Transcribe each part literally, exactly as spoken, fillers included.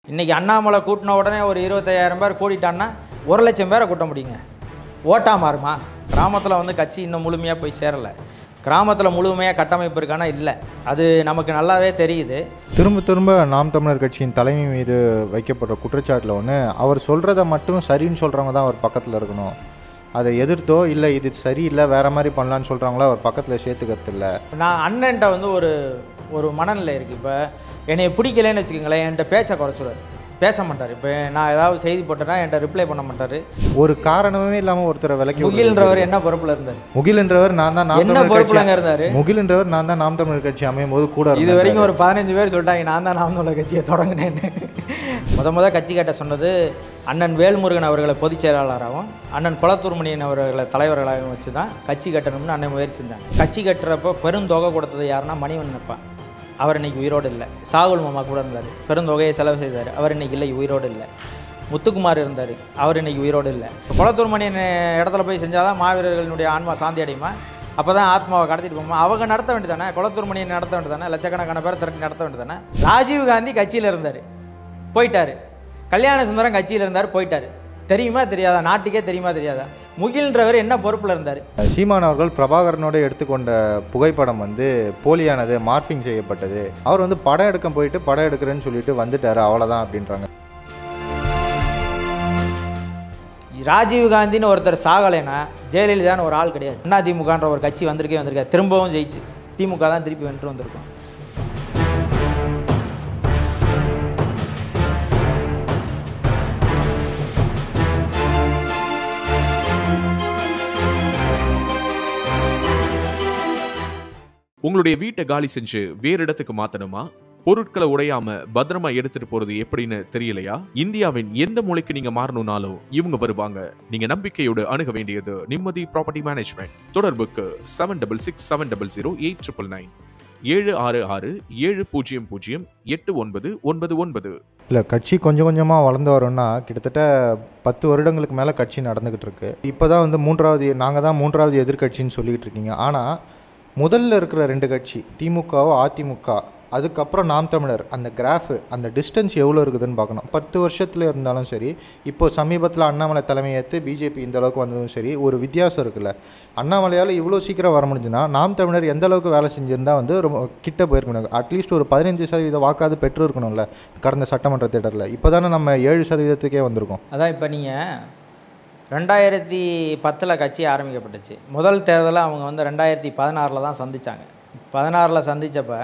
இன்னைக்கு அண்ணாமலை கூட்டின உடனே ஒரு இருபத்தையாயிரம் பேர் கூட்டிட்டான்னா ஒரு லட்சம் பேரை கூட்ட முடியுங்க. ஓட்டா மாறுமா? கிராமத்தில் வந்து கட்சி இன்னும் முழுமையாக போய் சேரலை. கிராமத்தில் முழுமையாக கட்டமைப்பு இருக்கானா இல்லை, அது நமக்கு நல்லாவே தெரியுது. திரும்ப திரும்ப நாம் தமிழர் கட்சியின் தலைமை மீது வைக்கப்படுற குற்றச்சாட்டில் ஒன்று, அவர் சொல்கிறத மட்டும் சரின்னு சொல்கிறவங்க தான் அவர் பக்கத்தில் இருக்கணும். அதை எதிர்த்தோ இல்லை இது சரியில்லை வேறு மாதிரி பண்ணலான்னு சொல்கிறாங்களோ அவர் பக்கத்தில் சேர்த்துக்கிறது இல்லை. நான் அண்ணன்ட்ட வந்து ஒரு ஒரு மனநிலை இருக்குது. இப்போ என்னை பிடிக்கலன்னு வச்சுக்கோங்களேன், என்கிட்ட பேச்சை குறைச்சிடுவார், பேச மாட்டார். இப்போ நான் ஏதாவது செய்தி போட்டேன்னா என்கிட்ட ரிப்ளை பண்ண மாட்டார். ஒரு காரணமே இல்லாமல் ஒருத்தரை விலக்கி. முகில்ன்றவர் என்ன பொறுப்பில் இருந்தார்? முகில்ன்றவர் நான் தான் நாம் என்ன பொறுப்பில் இருந்தார்? முகில்ன்றவர் நான் தான் நாம் தமிழர் கட்சி அமையும் போது கூட இது வரைக்கும் ஒரு பதினஞ்சு பேர் சொல்லிட்டாங்க நான் தான் நாம் தமிழர் கட்சியை தொடங்கினேன்னு. முத முத கட்சி கேட்ட சொன்னது அண்ணன் வேல்முருகன் அவர்களை பொதுச் செயலாளராகவும் அண்ணன் குளத்தூர்மணியன் அவர்களை தலைவர்களாகவும் வச்சு தான் கட்சி கட்டணும்னு அண்ணன் முயற்சி செஞ்சாங்க. கட்சி கட்டுறப்போ பெருந்தொகை கொடுத்தது யாருன்னா மணிவண்ணன் அப்பா. அவர் இன்றைக்கி உயிரோடு இல்லை. சாகுல் மாமா கூட இருந்தார், பெருந்தொகையை செலவு செய்தார். அவர் இன்றைக்கி இல்லை, உயிரோடு இல்லை. முத்துக்குமார் இருந்தார், அவர் இன்றைக்கி உயிரோடு இல்லை. குளத்தூர்மணியன் இடத்துல போய் செஞ்சால் தான் மாவீரர்களுடைய ஆன்மா சாந்தி அடையுமா? அப்போ தான் ஆத்மாவை கடத்திட்டு போகுமா? அவங்க நடத்த வேண்டியதானே, குளத்தூர்மணியன் நடத்த வேண்டியதானே, லட்சக்கணக்கான பேர் திரட்டி நடத்த வேண்டியதானே. ராஜீவ் காந்தி கட்சியில் இருந்தார், போயிட்டார். கல்யாண சுந்தரம் கட்சியில் இருந்தார், போயிட்டார். தெரியுமா தெரியாதா? நாட்டுக்கே தெரியுமா தெரியாதா? முகில்ன்றவர் என்ன பொறுப்பில் இருந்தார்? சீமான் அவர்கள் பிரபாகரனோட எடுத்துக்கொண்ட புகைப்படம் வந்து போலியானது, மார்பிங் செய்யப்பட்டது. அவர் வந்து படம் எடுக்க போயிட்டு படம் எடுக்கிறேன்னு சொல்லிட்டு வந்துட்டார், அவ்வளோதான் அப்படின்றாங்க. ராஜீவ் காந்தின்னு ஒருத்தர் சாகலைன்னா ஜெயலலிதான்னு ஒரு ஆள் கிடையாது. அண்ணா திமுகன்ற ஒரு கட்சி வந்திருக்கே வந்திருக்காரு, திரும்பவும் ஜெயிச்சு திமுக தான் திருப்பி வென்று வந்திருக்கோம். உங்களுடைய வீட்டை காலி செஞ்சு வேறு இடத்துக்கு மாத்தணுமா? பொருட்களை உடையாம பத்திரமா எடுத்துட்டு போறது எப்படின்னு தெரியலையா? இந்தியாவின் எந்த மூலைக்கு நீங்க மாறணும்னாலும் இவங்க வருவாங்க. நீங்க நம்பிக்கையோடு அணுக வேண்டியது நிம்மதி ப்ராப்பர்ட்டி மேனேஜ்மெண்ட். தொடர்புக்கு seven double six seven double zero eight triple nine ஏழு ஆறு ஆறு ஏழு பூஜ்ஜியம் பூஜ்ஜியம் எட்டு ஒன்பது ஒன்பது ஒன்பது. இல்லை, கட்சி கொஞ்சம் கொஞ்சமாக வளர்ந்து வரோம்னா கிட்டத்தட்ட பத்து வருடங்களுக்கு மேலே கட்சி நடந்துக்கிட்டு இருக்கு. இப்போ தான் வந்து மூன்றாவது, நாங்கள் தான் மூன்றாவது எதிர்கட்சின்னு சொல்லிக்கிட்டு இருக்கீங்க. ஆனால் முதல்ல இருக்கிற ரெண்டு கட்சி திமுகவோ அதிமுக, அதுக்கப்புறம் நாம் தமிழர், அந்த கிராஃபு, அந்த டிஸ்டன்ஸ் எவ்வளோ இருக்குதுன்னு பார்க்கணும். பத்து வருஷத்தில் இருந்தாலும் சரி, இப்போ சமீபத்தில் அண்ணாமலை தலைமையேற்று பிஜேபி இந்த அளவுக்கு வந்ததும் சரி, ஒரு வித்தியாசம் இருக்குல்ல. அண்ணாமலையால் இவ்வளோ சீக்கிரம் வர முடிஞ்சுன்னா நாம் தமிழர் எந்த அளவுக்கு வேலை செஞ்சுருந்தால் வந்து ரொம்ப கிட்ட போயிருக்கணும். அட்லீஸ்ட் ஒரு பதினஞ்சு சதவீத வாக்காவது பெற்று இருக்கணும்ல கடந்த சட்டமன்ற தேர்தலில். இப்போ தானே நம்ம ஏழு சதவீதத்துக்கே வந்திருக்கோம். அதான் இப்போ நீங்கள் ரெண்டாயிரத்தி பத்தில் கட்சி ஆரம்பிக்கப்பட்டுச்சு. முதல் தேர்தலை அவங்க வந்து ரெண்டாயிரத்தி பதினாறில் தான் சந்தித்தாங்க. பதினாறில் சந்தித்தப்போ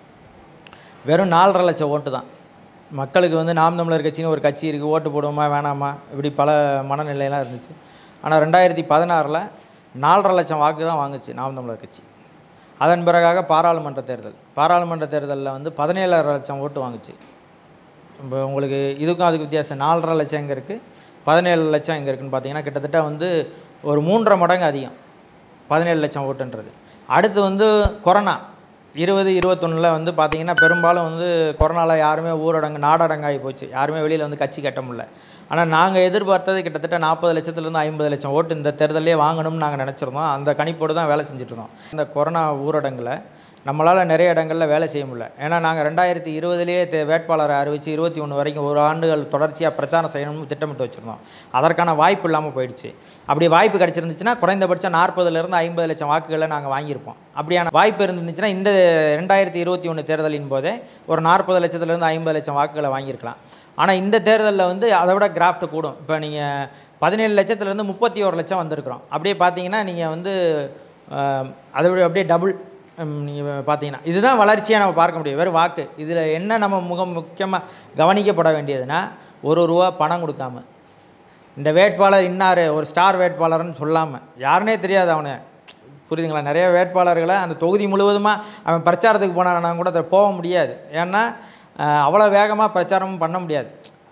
வெறும் நாலரை லட்சம் ஓட்டு தான். மக்களுக்கு வந்து நாம் தமிழர் கட்சின்னு ஒரு கட்சி இருக்குது, ஓட்டு போடுவோமா வேணாமா, இப்படி பல மனநிலையெல்லாம் இருந்துச்சு. ஆனால் ரெண்டாயிரத்தி பதினாறில் நாலரை லட்சம் வாக்கு தான் வாங்குச்சு நாம் தமிழர் கட்சி. அதன் பிறகாக பாராளுமன்ற தேர்தல், பாராளுமன்ற தேர்தலில் வந்து பதினேழரை லட்சம் ஓட்டு வாங்குச்சு. இப்போ உங்களுக்கு இதுக்கும் அதுக்கு வித்தியாசம். நாலரை லட்சம் எங்கே இருக்குது, பதினேழு லட்சம் எங்கே இருக்குதுன்னு பார்த்தீங்கன்னா கிட்டத்தட்ட வந்து ஒரு மூன்றரை மடங்கு அதிகம் பதினேழு லட்சம் ஓட்டுன்றது. அடுத்து வந்து கொரோனா இருபது இருபத்தொன்னில் வந்து பார்த்திங்கன்னா பெரும்பாலும் வந்து கொரோனாவில் யாருமே ஊரடங்கு நாடடங்காகி போச்சு, யாருமே வெளியில் வந்து கட்சி கட்ட முடியல. ஆனால் நாங்கள் எதிர்பார்த்தது கிட்டத்தட்ட நாற்பது லட்சத்துலேருந்து ஐம்பது லட்சம் ஓட்டு இந்த தேர்தலே வாங்கணும்னு நாங்கள் நினச்சிருந்தோம். அந்த கணிப்போடு தான் வேலை செஞ்சுட்ருந்தோம். இந்த கொரோனா ஊரடங்கில் நம்மளால் நிறைய இடங்களில் வேலை செய்ய முடியல. ஏன்னா நாங்கள் ரெண்டாயிரத்தி இருபதுலேயே தே வேட்பாளரை அறிவித்து இருபத்தி ஒன்று வரைக்கும் ஒரு ஆண்டுகள் தொடர்ச்சியாக பிரச்சாரம் செய்யணும்னு திட்டமிட்டு வச்சுருந்தோம். அதற்கான வாய்ப்பு இல்லாமல் போயிடுச்சு. அப்படி வாய்ப்பு கிடச்சிருந்துச்சுன்னா குறைந்தபட்சம் நாற்பதுலேருந்து ஐம்பது லட்சம் வாக்குகளை நாங்கள் வாங்கியிருப்போம். அப்படியான வாய்ப்பு இருந்துச்சுன்னா இந்த ரெண்டாயிரத்தி இருபத்தி ஒன்று தேர்தலின் போதே ஒரு நாற்பது லட்சத்துலேருந்து ஐம்பது லட்சம் வாக்குகளை வாங்கியிருக்கலாம். ஆனால் இந்த தேர்தலில் வந்து அதை விட கிராஃப்ட் கூடும். இப்போ நீங்கள் பதினேழு லட்சத்துலேருந்து முப்பத்தி ஒரு லட்சம் வந்திருக்கிறோம். அப்படியே பார்த்தீங்கன்னா நீங்கள் வந்து அதை விட அப்படியே டபுள் நீங்கள் பார்த்தீங்கன்னா இதுதான் வளர்ச்சியாக நம்ம பார்க்க முடியும். வேறு வாக்கு இதில் என்ன நம்ம முக முக்கியமாக கவனிக்கப்பட வேண்டியதுன்னா, ஒரு ரூபா பணம் கொடுக்காம இந்த வேட்பாளர் இன்னார் ஒரு ஸ்டார் வேட்பாளர்னு சொல்லாமல், யாருனே தெரியாது அவனை, புரியுதுங்களா? நிறைய வேட்பாளர்களை அந்த தொகுதி முழுவதுமாக அவன் பிரச்சாரத்துக்கு போனான்னா கூட அதை போக முடியாது. ஏன்னா அவ்வளோ வேகமாக பிரச்சாரமும் பண்ண முடியாது.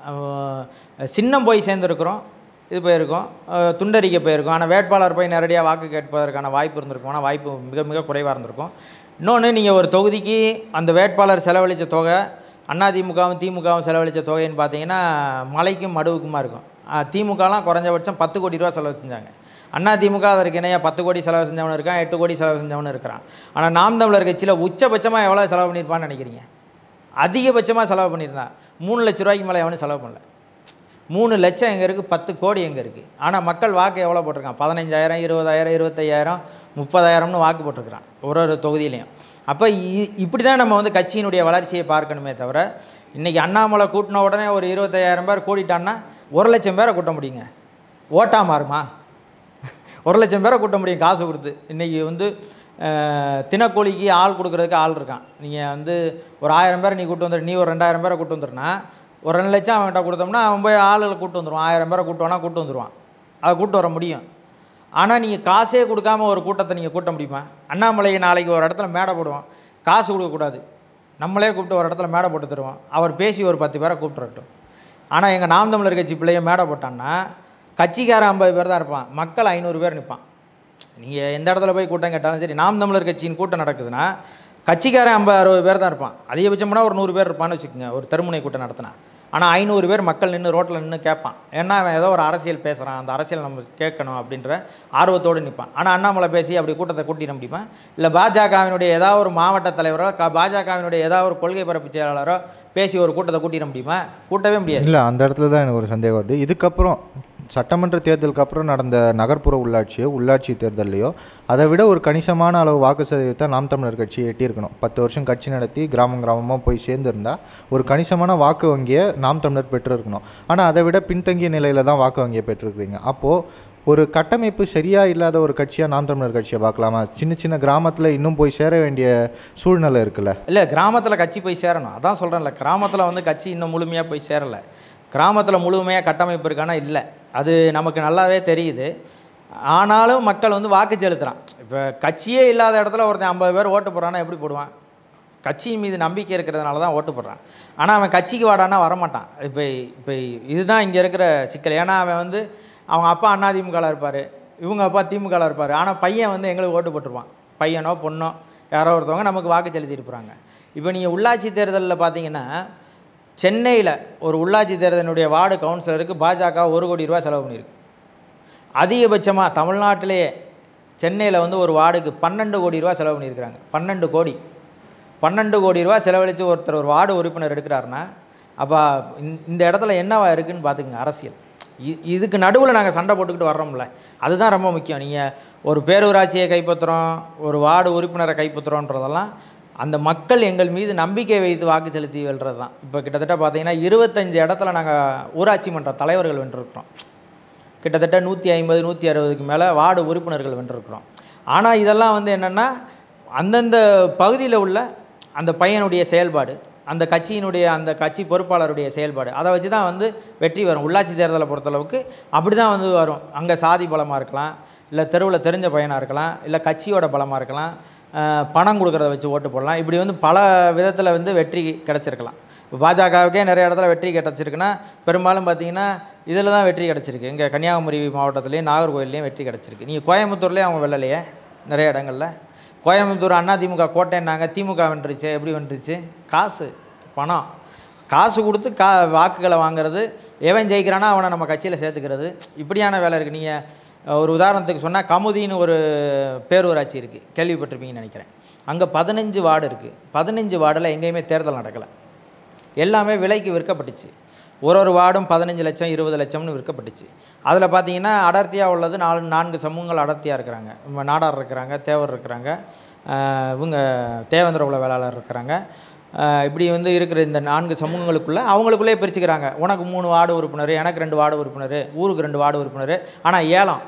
சின்னம் போய் சேர்ந்துருக்குறோம், இது போயிருக்கோம், துண்டறிக்கை போயிருக்கோம். ஆனால் வேட்பாளர் போய் நேரடியாக வாக்கு கேட்பதற்கான வாய்ப்பு இருந்திருக்கும். ஆனால் வாய்ப்பு மிக மிக குறைவாக இருந்திருக்கும். இன்னொன்று, நீங்கள் ஒரு தொகுதிக்கு அந்த வேட்பாளர் செலவழித்த தொகை அதிமுகவும் திமுகவும் செலவழித்த தொகைன்னு பார்த்தீங்கன்னா மலைக்கும் மடுவுக்குமா இருக்கும். திமுகலாம் குறைஞ்சபட்சம் பத்து கோடி ரூபா செலவு செஞ்சாங்க. அதிமுக அதற்கு இணையாக பத்து கோடி செலவு செஞ்சவனு இருக்கான், எட்டு கோடி செலவு செஞ்சவனு இருக்கிறான். ஆனால் நாம் தமிழர் கட்சியில் உச்சபட்சமாக எவ்வளோ செலவு பண்ணியிருப்பான்னு நினைக்கிறீங்க? அதிகபட்சமாக செலவு பண்ணியிருந்தான். மூணு லட்ச ரூபாய்க்கு மேலே எவனும் செலவு பண்ணல. மூணு லட்சம் எங்கே இருக்குது, பத்து கோடி எங்கே இருக்குது. ஆனால் மக்கள் வாக்கு எவ்வளோ போட்டிருக்கான், பதினஞ்சாயிரம் இருபதாயிரம் இருபத்தையாயிரம் முப்பதாயிரம்னு வாக்கு போட்டிருக்கிறான் ஒரு ஒரு தொகுதியிலையும். அப்போ இப்படி தான் நம்ம வந்து கட்சியினுடைய வளர்ச்சியை பார்க்கணுமே தவிர, இன்றைக்கி அண்ணாமலை கூட்டின உடனே ஒரு இருபத்தையாயிரம் பேர் கூட்டிட்டான்னா ஒரு லட்சம் பேரை கூட்ட முடியுங்க. ஓட்டாக மாறுமா? ஒரு லட்சம் பேரை கூட்ட முடியும் காசு கொடுத்து. இன்றைக்கி வந்து தினக்கூலிக்கு ஆள் கொடுக்குறதுக்கு ஆள் இருக்கான். நீங்கள் வந்து ஒரு ஆயிரம் பேரை நீ கூட்டு வந்துடு, நீ ஒரு ரெண்டாயிரம் பேரை கூட்டு வந்துடுனா ஒரு ரெண்டு லட்சம் அவன்கிட்ட கொடுத்தோம்னா அவன் போய் ஆளுகளை கூட்டு வந்துடுவான். ஆயிரம் பேரை கூட்டுவானா கூட்டு வந்துடுவான். அதை கூட்டு வர முடியும். ஆனால் நீங்கள் காசே கொடுக்காம ஒரு கூட்டத்தை நீங்கள் கூட்ட முடியுமா? அண்ணாமலையை நாளைக்கு ஒரு இடத்துல மேடை போடுவோம், காசு கொடுக்கக்கூடாது, நம்மளே கூப்பிட்டு ஒரு இடத்துல மேடை போட்டு தருவோம், அவர் பேசி ஒரு பத்து பேரை கூப்பிட்டுறட்டும். ஆனால் எங்கள் நாம் தமிழர் கட்சி பிள்ளைய மேடை போட்டான்னா கட்சிக்காரன் ஐம்பது பேர் தான் இருப்பான், மக்கள் ஐநூறு பேர் நிற்பான். நீங்கள் எந்த இடத்துல போய் கூட்டம் கேட்டாலும் சரி, நாம் தமிழர் கட்சியின் கூட்டம் நடக்குதுன்னா கட்சிக்காரன் ஐம்பது அறுபது பேர் தான் இருப்பான். அதிகபட்சம்னா ஒரு நூறு பேர் இருப்பான்னு வச்சுக்கோங்க ஒரு தெருமுனை கூட்டம் நடத்தினா. ஆனால் ஐநூறு பேர் மக்கள் நின்று ரோட்டில் நின்று கேட்பான். ஏன்னா அவன் ஏதோ ஒரு அரசியல் பேசுகிறான், அந்த அரசியல் நம்ம கேட்கணும் அப்படின்ற ஆர்வத்தோடு நிற்பான். ஆனால் அண்ணாமலை பேசி அப்படி கூட்டத்தை கூட்டிட முடியுமா? இல்லை பாஜகவினுடைய ஏதாவது ஒரு மாவட்ட தலைவரோ க பாஜகவினுடைய ஏதாவது ஒரு கொள்கை பரப்பு செயலாளரோ பேசி ஒரு கூட்டத்தை கூட்டிட முடியுமா? கூட்டவே முடியாது. இல்லை, அந்த இடத்துல தான் எனக்கு ஒரு சந்தேகம் வருது. இதுக்கப்புறம் சட்டமன்ற தேர்தலுக்கு அப்புறம் நடந்த நகர்ப்புற உள்ளாட்சியோ உள்ளாட்சி தேர்தலையோ அதை விட ஒரு கணிசமான அளவு வாக்கு சதவீதத்தை நாம் தமிழர் கட்சி எட்டியிருக்கணும். பத்து வருஷம் கட்சி நடத்தி கிராமம் கிராமமாக போய் சேர்ந்துருந்தால் ஒரு கணிசமான வாக்கு வங்கியை நாம் தமிழர் பெற்றிருக்கணும். ஆனால் அதை விட பின்தங்கிய நிலையில் தான் வாக்கு வங்கியை பெற்றிருக்கிறீங்க. அப்போது ஒரு கட்டமைப்பு சரியாக இல்லாத ஒரு கட்சியாக நாம் தமிழர் கட்சியை பார்க்கலாமா? சின்ன சின்ன கிராமத்தில் இன்னும் போய் சேர வேண்டிய சூழ்நிலை இருக்குல்ல? இல்லை, கிராமத்தில் கட்சி போய் சேரணும். அதான் சொல்கிறேன்ல, கிராமத்தில் வந்து கட்சி இன்னும் முழுமையாக போய் சேரலை. கிராமத்தில் முழுமையாக கட்டமைப்பு இருக்கானா இல்லை, அது நமக்கு நல்லாவே தெரியுது. ஆனாலும் மக்கள் வந்து வாக்கு செலுத்துகிறான். இப்போ கட்சியே இல்லாத இடத்துல ஒருத்தன் ஐம்பது பேர் ஓட்டு போடுறான்னா எப்படி போடுவான்? கட்சியின் மீது நம்பிக்கை இருக்கிறதுனால தான் ஓட்டு போடுறான். ஆனால் அவன் கட்சிக்கு வாடானா வரமாட்டான். இப்போ இப்போ இதுதான் இங்கே இருக்கிற சிக்கல். ஏன்னா அவன் வந்து அவங்க அப்பா அதிமுகவில் இருப்பார், இவங்க அப்பா திமுகவில் இருப்பார். ஆனால் பையன் வந்து எங்களுக்கு ஓட்டு போட்டுருவான். பையனோ பொண்ணோ யாரோ ஒருத்தவங்க நமக்கு வாக்கு செலுத்திட்டு போகிறாங்க. இப்போ நீங்கள் உள்ளாட்சி தேர்தலில் பார்த்தீங்கன்னா சென்னையில் ஒரு உள்ளாட்சி தேர்தலினுடைய வார்டு கவுன்சிலருக்கு பாஜக ஒரு கோடி ரூபா செலவு பண்ணியிருக்கு. அதிகபட்சமாக தமிழ்நாட்டிலேயே சென்னையில் வந்து ஒரு வார்டுக்கு பன்னெண்டு கோடி ரூபா செலவு பண்ணியிருக்கிறாங்க. பன்னெண்டு கோடி பன்னெண்டு கோடி ரூபா செலவழித்து ஒருத்தர் ஒரு வார்டு உறுப்பினர் எடுக்கிறாருன்னா அப்போ இந்த இடத்துல என்னவா இருக்குதுன்னு பார்த்துக்குங்க அரசியல். இதுக்கு நடுவில் நாங்கள் சண்டை போட்டுக்கிட்டு வர்றோம்ல, அதுதான் ரொம்ப முக்கியம். நீங்கள் ஒரு பேரூராட்சியை கைப்பற்றுறோம், ஒரு வார்டு உறுப்பினரை கைப்பற்றுறோன்றதெல்லாம் அந்த மக்கள் எங்கள் மீது நம்பிக்கை வைத்து வாக்கு செலுத்தி வெல்றது தான். இப்போ கிட்டத்தட்ட பார்த்தீங்கன்னா இருபத்தஞ்சு இடத்துல நாங்கள் ஊராட்சி மன்ற தலைவர்கள் வென்றிருக்கிறோம். கிட்டத்தட்ட நூற்றி ஐம்பது நூற்றி அறுபதுக்கு மேலே வார்டு உறுப்பினர்கள் வென்றிருக்கிறோம். ஆனால் இதெல்லாம் வந்து என்னென்னா அந்தந்த பகுதியில் உள்ள அந்த பையனுடைய செயல்பாடு, அந்த கட்சியினுடைய அந்த கட்சி பொறுப்பாளருடைய செயல்பாடு, அதை வச்சு தான் வந்து வெற்றி வரும். உள்ளாட்சி தேர்தலை பொறுத்தளவுக்கு அப்படி தான் வந்து வரும். அங்கே சாதி பலமாக இருக்கலாம், இல்லை தெருவில் தெரிஞ்ச பையனாக இருக்கலாம், இல்லை கட்சியோட பலமாக இருக்கலாம், பணம் கொடுக்குறத வச்சு ஓட்டு போடலாம். இப்படி வந்து பல விதத்தில் வந்து வெற்றி கிடச்சிருக்கலாம். இப்போ பாஜகவுக்கே நிறைய இடத்துல வெற்றி கிடச்சிருக்குன்னா பெரும்பாலும் பார்த்திங்கன்னா இதில் தான் வெற்றி கிடச்சிருக்கு. இங்கே கன்னியாகுமரி மாவட்டத்துலேயும் நாகர்கோவில்லையும் வெற்றி கிடச்சிருக்கு. நீங்கள் கோயம்புத்தூர்லேயும் அவங்க வெள்ளலையே நிறைய இடங்களில். கோயம்புத்தூர் அதிமுக கோட்டைன்னாங்க, திமுக வென்றுச்சு. எப்படி வென்றுச்சு? காசு, பணம், காசு கொடுத்து கா வாக்குகளை வாங்குறது, எவன் ஜெயிக்கிறானா அவனை நம்ம கட்சியில் சேர்த்துக்கிறது, இப்படியான வேலை இருக்குது. நீங்கள் ஒரு உதாரணத்துக்கு சொன்னால் கமுதின்னு ஒரு பேரூராட்சி இருக்குது, கேள்விப்பட்டிருப்பீங்கன்னு நினைக்கிறேன். அங்கே பதினஞ்சு வார்டு இருக்குது. பதினஞ்சு வார்டில் எங்கேயுமே தேர்தல் நடக்கலை, எல்லாமே விலைக்கு விற்கப்பட்டுச்சு. ஒரு ஒரு வார்டும் பதினஞ்சு லட்சம் இருபது லட்சம்னு விற்கப்பட்டுச்சு. அதில் பார்த்தீங்கன்னா அடர்த்தியாக உள்ளது நாலு நான்கு சமூகங்கள் அடர்த்தியாக இருக்கிறாங்க. நாடார் இருக்கிறாங்க, தேவர் இருக்கிறாங்க, இவங்க தேவேந்திர குல வேளாளர் இருக்கிறாங்க. இப்படி வந்து இருக்கிற இந்த நான்கு சமூகங்களுக்குள்ளே அவங்களுக்குள்ளே பிரிச்சுக்கிறாங்க. உனக்கு மூணு வார்டு உறுப்பினர், எனக்கு ரெண்டு வார்டு உறுப்பினர், ஊருக்கு ரெண்டு வார்டு உறுப்பினர். ஆனால் ஏலம்,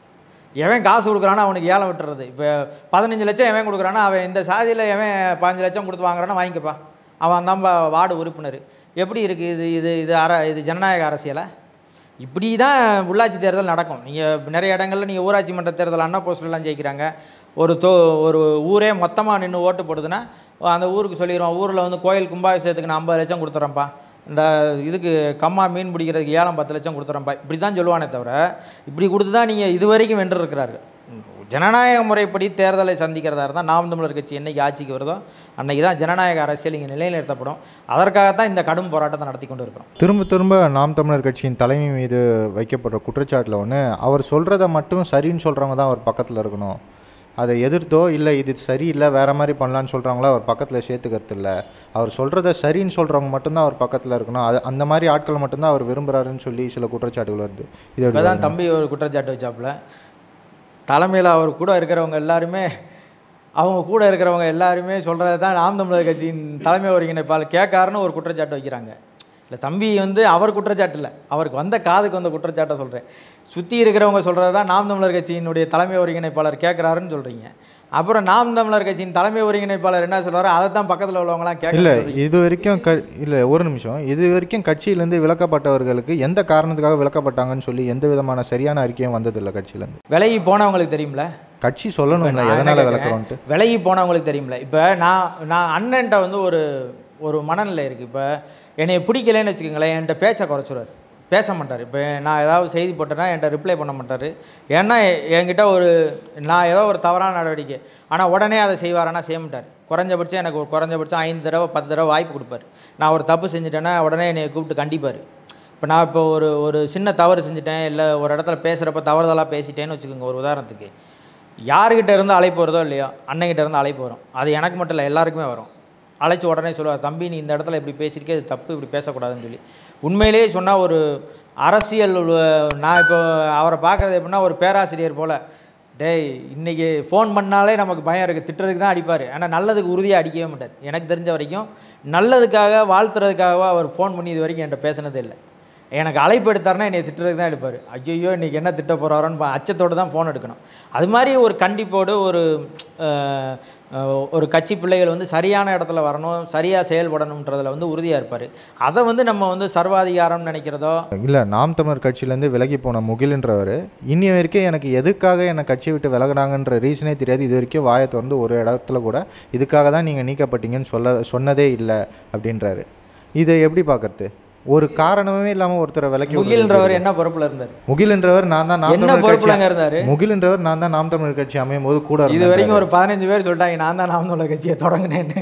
எவன் காசு கொடுக்குறானோ அவனுக்கு ஏலம் விட்டுறது. இப்போ பதினஞ்சு லட்சம் எவன் கொடுக்குறானோ அவன் இந்த சாதியில் எவன் பதினஞ்சு லட்சம் கொடுத்து வாங்குறானோ வாங்கிக்கப்பா, அவன் தான் வார்டு உறுப்பினர். எப்படி இருக்குது இது? இது இது அர இது ஜனநாயக அரசியலை? இப்படி தான் உள்ளாட்சி தேர்தல் நடக்கும். நீங்கள் நிறைய இடங்களில் நீங்கள் ஊராட்சி மன்ற தேர்தல் அண்ணா போஸ்ட்லாம் ஜெயிக்கிறாங்க. ஒரு தோ ஒரு ஊரே மொத்தமாக நின்று ஓட்டு போடுதுன்னா அந்த ஊருக்கு சொல்லிடுவோம், ஊரில் வந்து கோயில் கும்பாபிஷேகத்துக்கு நான் ஐம்பது லட்சம் கொடுத்துட்றேன்ப்பா, இந்த இதுக்கு கம்மா மீன் பிடிக்கிறதுக்கு ஏலம் பத்து லட்சம் கொடுத்துட்றேன்ப்பா, இப்படி தான் சொல்லுவானே தவிர இப்படி கொடுத்து தான் நீங்கள் இது வரைக்கும் வென்றிருக்கிறார்கள். ஜனநாயக முறைப்படி தேர்தலை சந்திக்கிறதா இருந்தால் நாம் தமிழர் கட்சி என்றைக்கு ஆட்சிக்கு வருதோ அன்றைக்கி தான் ஜனநாயக அரசியல் இங்கே நிலைநிறுத்தப்படும். அதற்காகத்தான் இந்த கடும் போராட்டத்தை நடத்தி கொண்டு இருக்கிறோம். திரும்ப திரும்ப நாம் தமிழர் கட்சியின் தலைமை மீது வைக்கப்படுற குற்றச்சாட்டில் ஒன்று, அவர் சொல்கிறத மட்டும் சரின்னு சொல்கிறவங்க தான் அவர் பக்கத்தில் இருக்கணும், அதை எதிர்த்தோ இல்லை இது சரியில்லை வேறு மாதிரி பண்ணலான்னு சொல்கிறாங்களோ அவர் பக்கத்தில் சேர்த்துக்கிறது இல்லை. அவர் சொல்கிறத சரின்னு சொல்கிறவங்க மட்டும்தான் அவர் பக்கத்தில் இருக்கணும். அது அந்த மாதிரி ஆட்கள் மட்டும்தான் அவர் விரும்புகிறாருன்னு சொல்லி சில குற்றச்சாட்டுகள் வருது. இது இப்போ தான் தம்பி ஒரு குற்றச்சாட்டு வச்சாப்புல, தலைமையில் அவர் கூட இருக்கிறவங்க எல்லாருமே அவங்க கூட இருக்கிறவங்க எல்லாருமே சொல்கிறது தான் நாம் தமிழர் கட்சியின் தலைமை ஒருங்கிணைப்பாளர் கேட்காருன்னு ஒரு குற்றச்சாட்டு வைக்கிறாங்க. இல்லை தம்பி வந்து அவர் குற்றச்சாட்டு இல்லை, அவருக்கு வந்த காதுக்கு வந்த குற்றச்சாட்டை சொல்கிறேன். சுற்றி இருக்கிறவங்க சொல்கிறது தான் நாம் தமிழர் கட்சியினுடைய தலைமை ஒருங்கிணைப்பாளர் கேட்குறாருன்னு சொல்கிறீங்க. அப்புறம் நாம் தமிழர் கட்சியின் தலைமை ஒருங்கிணைப்பாளர் என்ன சொல்கிறாரு, அதை தான் பக்கத்தில் உள்ளவங்களாம் கேட்க. இல்லை இது வரைக்கும் க இல்லை ஒரு நிமிஷம், இது வரைக்கும் கட்சியிலேருந்து விலக்கப்பட்டவர்களுக்கு எந்த காரணத்துக்காக விலக்கப்பட்டாங்கன்னு சொல்லி எந்த விதமான சரியான அறிக்கையும் வந்ததில்லை கட்சியிலேருந்து. விலகி போனவங்களுக்கு தெரியும்ல, கட்சி சொல்லணும்ல எதனால் விலக்கிறோன்ட்டு. விலகி போனவங்களுக்கு தெரியும்ல. இப்போ நான் நான் அண்ணன்ட்ட வந்து ஒரு ஒரு மனநிலை இருக்குது. இப்போ என்னை பிடிக்கலன்னு வச்சுக்கோங்களேன், என்கிட்ட பேச்சை குறைச்சிடுவார், பேச மாட்டார். இப்போ நான் ஏதாவது செய்தி போட்டேன்னா என்கிட்ட ரிப்ளை பண்ண மாட்டார். ஏன்னா என்கிட்ட ஒரு நான் ஏதோ ஒரு தவறான நடவடிக்கை ஆனால் உடனே அதை செய்வாரானா செய்ய மாட்டார். குறைஞ்சபட்சம் எனக்கு ஒரு குறைஞ்சபட்சம் ஐந்து தடவை பத்து தடவை வாய்ப்பு கொடுப்பார். நான் ஒரு தப்பு செஞ்சுட்டேன்னா உடனே என்னை கூப்பிட்டு கண்டிப்பார். இப்போ நான் இப்போ ஒரு ஒரு சின்ன தவறு செஞ்சுட்டேன், இல்லை ஒரு இடத்துல பேசுகிறப்ப தவறுதலாக பேசிட்டேன்னு வச்சுக்கோங்க. ஒரு உதாரணத்துக்கு யாருக்கிட்ட இருந்து அழைப்பு வருதோ இல்லையோ, அண்ணங்கிட்ட இருந்து அழைப்பு வரும். அது எனக்கு மட்டும் இல்லை, எல்லாருக்குமே வரும். அழைச்சி உடனே சொல்லுவார், தம்பி நீ இந்த இடத்துல இப்படி பேசியிருக்கே, இது தப்பு, இப்படி பேசக்கூடாதுன்னு சொல்லி. உண்மையிலேயே சொன்னால் ஒரு அரசியல், நான் இப்போ அவரை பார்க்குறது எப்படின்னா ஒரு பேராசிரியர் போல், டேய் இன்றைக்கி ஃபோன் பண்ணாலே நமக்கு பயம் இருக்குது, திட்டுறதுக்கு தான் அடிப்பார். ஆனால் நல்லதுக்கு உறுதியாக அடிக்கவே மாட்டார். எனக்கு தெரிஞ்ச வரைக்கும் நல்லதுக்காக வாழ்த்துறதுக்காக அவர் ஃபோன் பண்ணி இது வரைக்கும் என்கிட்ட பேசினதே இல்லை. எனக்கு அழைப்பு எடுத்தாருன்னா என்னை திட்டுறதுக்கு தான் எடுப்பார். ஐயோ இன்றைக்கி என்ன திட்ட போகிறாரோன்னு அச்சத்தோடு தான் ஃபோன் எடுக்கணும். அது மாதிரி ஒரு கண்டிப்போடு ஒரு ஒரு கட்சி பிள்ளைகள் வந்து சரியான இடத்துல வரணும், சரியாக செயல்படணுன்றதில் வந்து உறுதியாக இருப்பார். அதை வந்து நம்ம வந்து சர்வாதிகாரம்னு நினைக்கிறதோ இல்லை. நாம் தமிழர் கட்சியிலேருந்து விலகி போன முகில்ன்றவர் இன்னி வரைக்கும் எனக்கு எதுக்காக என்னை கட்சியை விட்டு விலகினாங்கன்ற ரீசனே தெரியாது. இது வரைக்கும் வாயை திறந்து ஒரு இடத்துல கூட இதுக்காக தான் நீங்கள் நீக்கப்பட்டீங்கன்னு சொல்ல சொன்னதே இல்லை அப்படின்றாரு. இதை எப்படி பார்க்கறது? ஒரு காரணமே இல்லாமல் ஒருத்தரை விலக்கி. முகில்ன்றவர் என்ன பொறுப்பில் இருந்தார்? முகில்ன்றவர் நான் தான் நாம் தமிழர் பொறுப்பில் இருந்தார். முகில்ன்றவர் நான் தான் நாம் தமிழர் கட்சி அமையும் போது கூட இது வரைக்கும் ஒரு பதினஞ்சு பேர் சொல்லிட்டாங்க நான் தான் நாம் தமிழர் கட்சியை தொடங்கினேன்னு.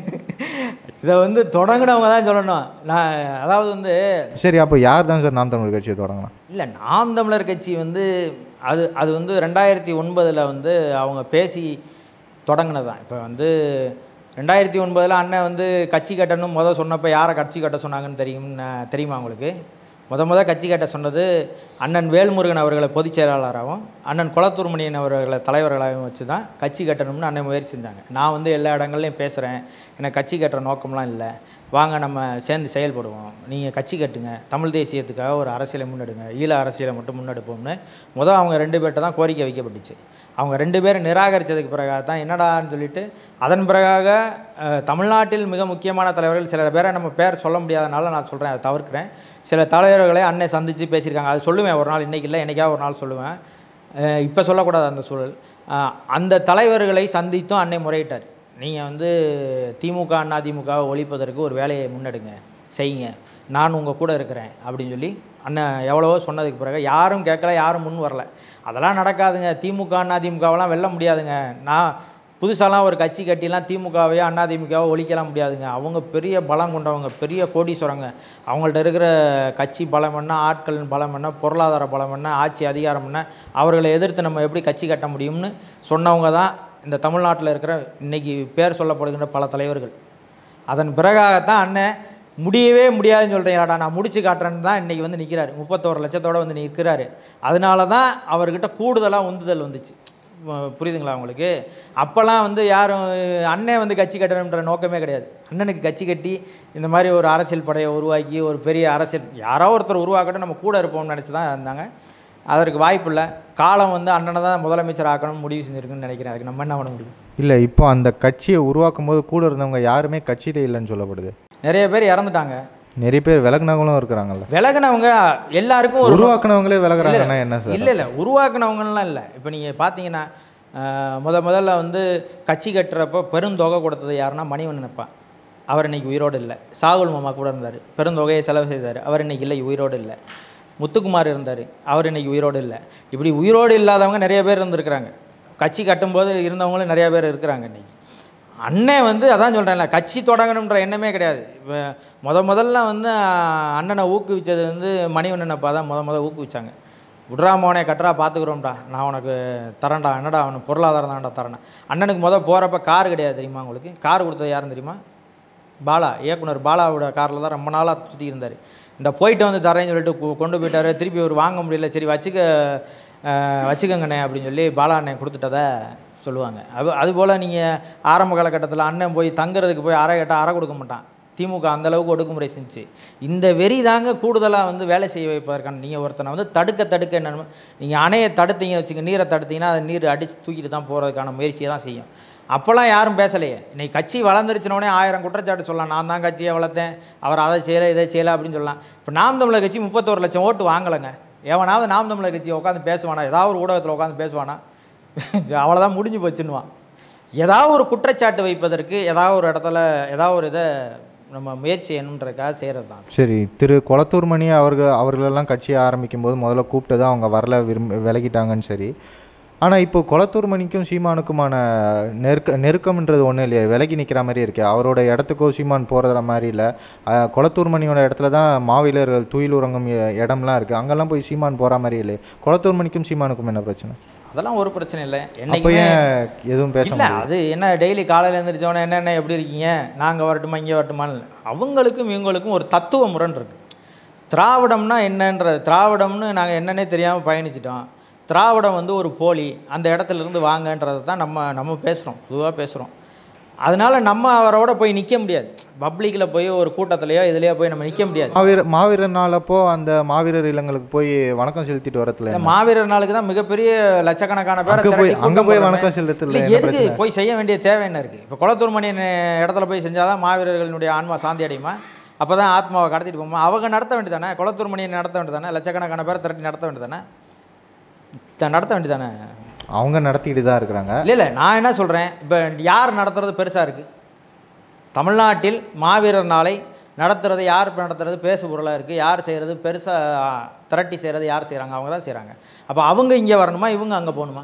இதை வந்து தொடங்கினவங்க தான் சொல்லணும். நான் அதாவது வந்து சரி, அப்போ யார் தான் சார் நாம் தமிழர் கட்சியை தொடங்கலாம்? இல்லை, நாம் தமிழர் கட்சி வந்து அது அது வந்து ரெண்டாயிரத்தி ஒன்பதில் வந்து அவங்க பேசி தொடங்கினதான். இப்போ வந்து ரெண்டாயிரத்தி ஒன்பதில் அண்ணன் வந்து கட்சி கட்டணும் முதல் சொன்னப்போ யாரை கட்சி கட்ட சொன்னாங்கன்னு தெரியும் தெரியுமா உங்களுக்கு? முத முத கட்சி கட்ட சொன்னது அண்ணன் வேல்முருகன் அவர்களை பொதுச் செயலாளராகவும் அண்ணன் குளத்தூர்மணியன் அவர்களை தலைவர்களாகவும் வச்சு தான் கட்சி கட்டணும்னு அண்ணன் முயற்சி செஞ்சாங்க. நான் வந்து எல்லா இடங்கள்லையும் பேசுகிறேன், எனக்கு கட்சி கட்டுற நோக்கம்லாம் இல்லை, வாங்க நம்ம சேர்ந்து செயல்படுவோம், நீங்கள் கட்சி கட்டுங்க, தமிழ் தேசியத்துக்காக ஒரு அரசியலை முன்னெடுங்க, ஈழ அரசியலை மட்டும் முன்னெடுப்போம்னு முதல் அவங்க ரெண்டு பேர்கிட்ட தான் கோரிக்கை வைக்கப்பட்டுச்சு. அவங்க ரெண்டு பேரும் நிராகரித்ததுக்கு பிறகாக தான் என்னடான்னு சொல்லிட்டு அதன் பிறகாக தமிழ்நாட்டில் மிக முக்கியமான தலைவர்கள் சில பேரை நம்ம பேர் சொல்ல முடியாதனால நான் சொல்கிறேன், அதை தவிர்க்கிறேன். சில தலைவர்களை அண்ணன் சந்தித்து பேசியிருக்காங்க. அது சொல்லுவேன் ஒரு நாள், இன்றைக்கி இல்லை என்றைக்காவது ஒரு நாள் சொல்லுவேன், இப்போ சொல்லக்கூடாது அந்த சூழல். அந்த தலைவர்களை சந்தித்தும் அன்னை முறையிட்டார், நீங்கள் வந்து திமுக அண்ணா திமுகவை ஒழிப்பதற்கு ஒரு வேலையை முன்னெடுங்க, செய்யுங்க, நான் உங்கள் கூட இருக்கிறேன் அப்படின்னு சொல்லி அண்ணன் எவ்வளவோ சொன்னதுக்கு பிறகு யாரும் கேட்கல, யாரும் முன் வரல. அதெல்லாம் நடக்காதுங்க, திமுக அண்ணா திமுகவெல்லாம் வெல்ல முடியாதுங்க, நான் புதுசாலாம் ஒரு கட்சி கட்டிலாம் திமுகவையோ அண்ணா திமுகவோ ஒழிக்கலாம் முடியாதுங்க, அவங்க பெரிய பலம் கொண்டவங்க, பெரிய கோடீஸ்வரங்க, அவங்கள்ட்ட இருக்கிற கட்சி பலம் என்ன, ஆட்கள் பலம் என்ன, பொருளாதார பலம் என்ன, ஆட்சி அதிகாரம் என்ன, அவர்களை எதிர்த்து நம்ம எப்படி கட்சி கட்ட முடியும்னு சொன்னவங்க தான் இந்த தமிழ்நாட்டில் இருக்கிற இன்றைக்கி பேர் சொல்லப்படுகின்ற பல தலைவர்கள். அதன் பிறகாகத்தான் அண்ணன் முடியவே முடியாதுன்னு சொல்கிறீங்களாடா, நான் முடிச்சு காட்டுறேன்னு தான் இன்றைக்கி வந்து நிற்கிறாரு, முப்பத்தோரு லட்சத்தோடு வந்து நிற்கிறாரு. அதனால தான் அவர்கிட்ட கூடுதலாக உந்துதல் வந்துச்சு. புரியுதுங்களா உங்களுக்கு? அப்போல்லாம் வந்து யாரும் அண்ணன் வந்து கட்சி கட்டணுன்ற நோக்கமே கிடையாது. அண்ணனுக்கு கட்சி கட்டி இந்த மாதிரி ஒரு அரசியல் படையை உருவாக்கி ஒரு பெரிய அரசியல் யாரோ ஒருத்தர் உருவாக்கட்டும், நம்ம கூட இருப்போம்னு நினச்சி தான் இருந்தாங்க. அதற்கு வாய்ப்பு இல்லை. காலம் வந்து அண்ணனை தான் முதலமைச்சர் ஆக்கணும்னு முடிவு செஞ்சுருக்குன்னு நினைக்கிறேன். அதுக்கு நம்ம என்ன பண்ண முடியும்? இல்லை, இப்போ அந்த கட்சியை உருவாக்கும் போது கூட இருந்தவங்க யாருமே கட்சியிலே இல்லைன்னு சொல்லப்படுது. நிறைய பேர் இறந்துட்டாங்க, நிறைய பேர் விலகினவங்களும் இருக்கிறாங்கல்ல. விலகினவங்க எல்லாருக்கும் உருவாக்குனவங்களே விலகுறாங்கன்னா என்ன சார்? இல்லை இல்லை, உருவாக்குனவங்கலாம் இல்லை. இப்போ நீங்கள் பார்த்தீங்கன்னா முத முதல்ல வந்து கட்சி கட்டுறப்போ பெருந்தொகை கொடுத்தது யாருன்னா மணிவண்ணனப்பா, அவர் இன்றைக்கி உயிரோடு இல்லை. சாகுல் மாமா கூட இருந்தார், பெருந்தொகையை செலவு செய்தார், அவர் இன்றைக்கி இல்லை, உயிரோடு இல்லை. முத்துக்குமார் இருந்தார், அவர் இன்றைக்கி உயிரோடு இல்லை. இப்படி உயிரோடு இல்லாதவங்க நிறைய பேர் இருந்திருக்கிறாங்க. கட்சி கட்டும்போது இருந்தவங்களும் நிறையா பேர் இருக்கிறாங்க. இன்றைக்கி அண்ணன் வந்து அதான் சொல்கிறேன்ல, கட்சி தொடங்கணுன்ற எண்ணமே கிடையாது. இப்போ முத முதல்ல வந்து அண்ணனை ஊக்குவித்தது வந்து மணிவண்ணனப்பா தான் முத முத ஊக்குவிச்சாங்க. விட்றா மோனே கட்டுறா பார்த்துக்குறோம்டா, நான் உனக்கு தரேன்டா, என்னடா அவனுக்கு பொருளாதாரம் தான்டா தரேன். அண்ணனுக்கு மொதல் போகிறப்ப கார் கிடையாது தெரியுமா உங்களுக்கு? கார் கொடுத்தது யாருன்னு தெரியுமா? பாலா, இயக்குனர் பாலாவோட காரில் தான் ரொம்ப நாளாக சுற்றி இருந்தார். இந்த போயிட்டு வந்து தரேன்னு சொல்லிட்டு கொண்டு போயிட்டார். திருப்பி ஒரு வாங்க முடியல, சரி வச்சுக்க வச்சுக்கங்கண்ணே அப்படின்னு சொல்லி பாலா அண்ணன் கொடுத்துட்டதை சொல்லுவாங்க. அது அதுபோல் நீங்கள் ஆரம்ப காலகட்டத்தில் அண்ணன் போய் தங்குறதுக்கு போய் அறை கேட்டால் அறை கொடுக்க மாட்டான். திமுக அந்தளவுக்கு ஒடுக்குமுறை செஞ்சு இந்த வெறி தாங்க கூடுதலாக வந்து வேலை செய்ய வைப்பதற்கான. நீங்கள் ஒருத்தனை வந்து தடுக்க தடுக்க என்னென்னு நீங்கள் அணையை தடுத்தீங்க வச்சுக்க, நீரை தடுத்தீங்கன்னா அது நீர் அடித்து தூக்கிட்டு தான் போகிறதுக்கான முயற்சியை தான் செய்யும். அப்போல்லாம் யாரும் பேசலையே. இன்றைக்கி கட்சி வளர்ந்துருச்சினோடனே ஆயிரம் குற்றச்சாட்டு சொல்லலாம். நான் தான் கட்சியை வளர்த்தேன், அவர் அதை செய்யலை இதை செய்யலை அப்படின்னு சொல்லலாம். இப்போ நாம் தமிழர் கட்சி முப்பத்தோரு லட்சம் ஓட்டு வாங்கலைங்க. எவனாவது நாம் தமிழர் கட்சியை உட்காந்து பேசுவானா? ஏதாவது ஒரு ஊடகத்தில் உட்காந்து பேசுவானா? அவ்வளோதான், முடிஞ்சு போச்சுன்னுவான். ஏதாவது ஒரு குற்றச்சாட்டு வைப்பதற்கு ஏதாவது ஒரு இடத்துல ஏதாவது ஒரு இதை நம்ம முயற்சி செய்யணுன்றதுக்காக செய்கிறது தான். சரி, திரு கொளத்தூர் மணி அவர்கள் அவர்களெல்லாம் கட்சியை ஆரம்பிக்கும் போது முதல்ல கூப்பிட்டு தான் அவங்க வரல, விரும்பி விலகிட்டாங்கன்னு சரி. ஆனால் இப்போ கொளத்தூர் மணிக்கும் சீமானுக்குமான நெருக்க நெருக்கம்ன்றது ஒன்றும் இல்லையா? விலகி நிற்கிற மாதிரி இருக்கு. அவரோட இடத்துக்கோ சீமான் போகிற மாதிரி இல்லை. கொளத்தூர் மணியோட இடத்துல தான் மாவீரர்கள் துயில் உறங்கும் இடம்லாம் இருக்குது. அங்கெல்லாம் போய் சீமான் போகிற மாதிரி இல்லை. கொளத்தூர் மணிக்கும் சீமானுக்கும் என்ன பிரச்சனை? அதெல்லாம் ஒரு பிரச்சனை இல்லை. என்னைக்கு எதுவும் பேச இல்லை. அது என்ன டெய்லி காலையில் எழுந்திரிச்சோன்னே என்னென்ன எப்படி இருக்கீங்க, நாங்கள் வரட்டுமா இங்கே வரட்டுமான்னு அவங்களுக்கும் இவங்களுக்கும் ஒரு தத்துவ முரண் இருக்குது. திராவிடம்னா என்னன்றது, திராவிடம்னு நாங்கள் என்னன்னே தெரியாமல் பயணிச்சிட்டோம். திராவிடம் வந்து ஒரு போலி, அந்த இடத்துலேருந்து வாங்கன்றதை தான் நம்ம நம்ம பேசுகிறோம், பொதுவாக பேசுகிறோம். அதனால் நம்ம அவரோட போய் நிற்க முடியாது. பப்ளிக்கில் போய் ஒரு கூட்டத்திலையோ இதுலையோ போய் நம்ம நிற்க முடியாது. மாவீர மாவீரர் நாளப்போ அந்த மாவீரர் இல்லங்களுக்கு போய் வணக்கம் செலுத்திட்டு வரத்துல மாவீரர் நாளுக்கு தான் மிகப்பெரிய லட்சக்கணக்கான பேர் போய் அங்கே போய் வணக்கம் செலுத்தல. எதுக்கு போய் செய்ய வேண்டிய தேவை என்ன இருக்குது? இப்போ கொளத்தூர் மணி இடத்துல போய் செஞ்சால் தான் மாவீரர்களுடைய ஆன்மா சாந்தி அடையுமா? அப்போ தான் ஆத்மாவை கடத்திட்டு போகுமா? அவங்க நடத்த வேண்டியதானே, கொளத்தூர் மணியை நடத்த வேண்டியதானே, லட்சக்கணக்கான பேர் திரட்டி நடத்த வேண்டியதானே, நடத்த வேண்டியதானே. அவங்க நடத்திக்கிட்டு தான் இருக்கிறாங்க. இல்லை இல்லை நான் என்ன சொல்கிறேன், இப்போ யார் நடத்துறது பெருசாக இருக்குது? தமிழ்நாட்டில் மாவீரர் நாளை நடத்துறது யார் நடத்துறது பேசு பொருளாக இருக்குது. யார் செய்கிறது பெருசாக திரட்டி செய்கிறது யார் செய்கிறாங்க? அவங்க தான் செய்கிறாங்க. அப்போ அவங்க இங்கே வரணுமா, இவங்க அங்கே போகணுமா?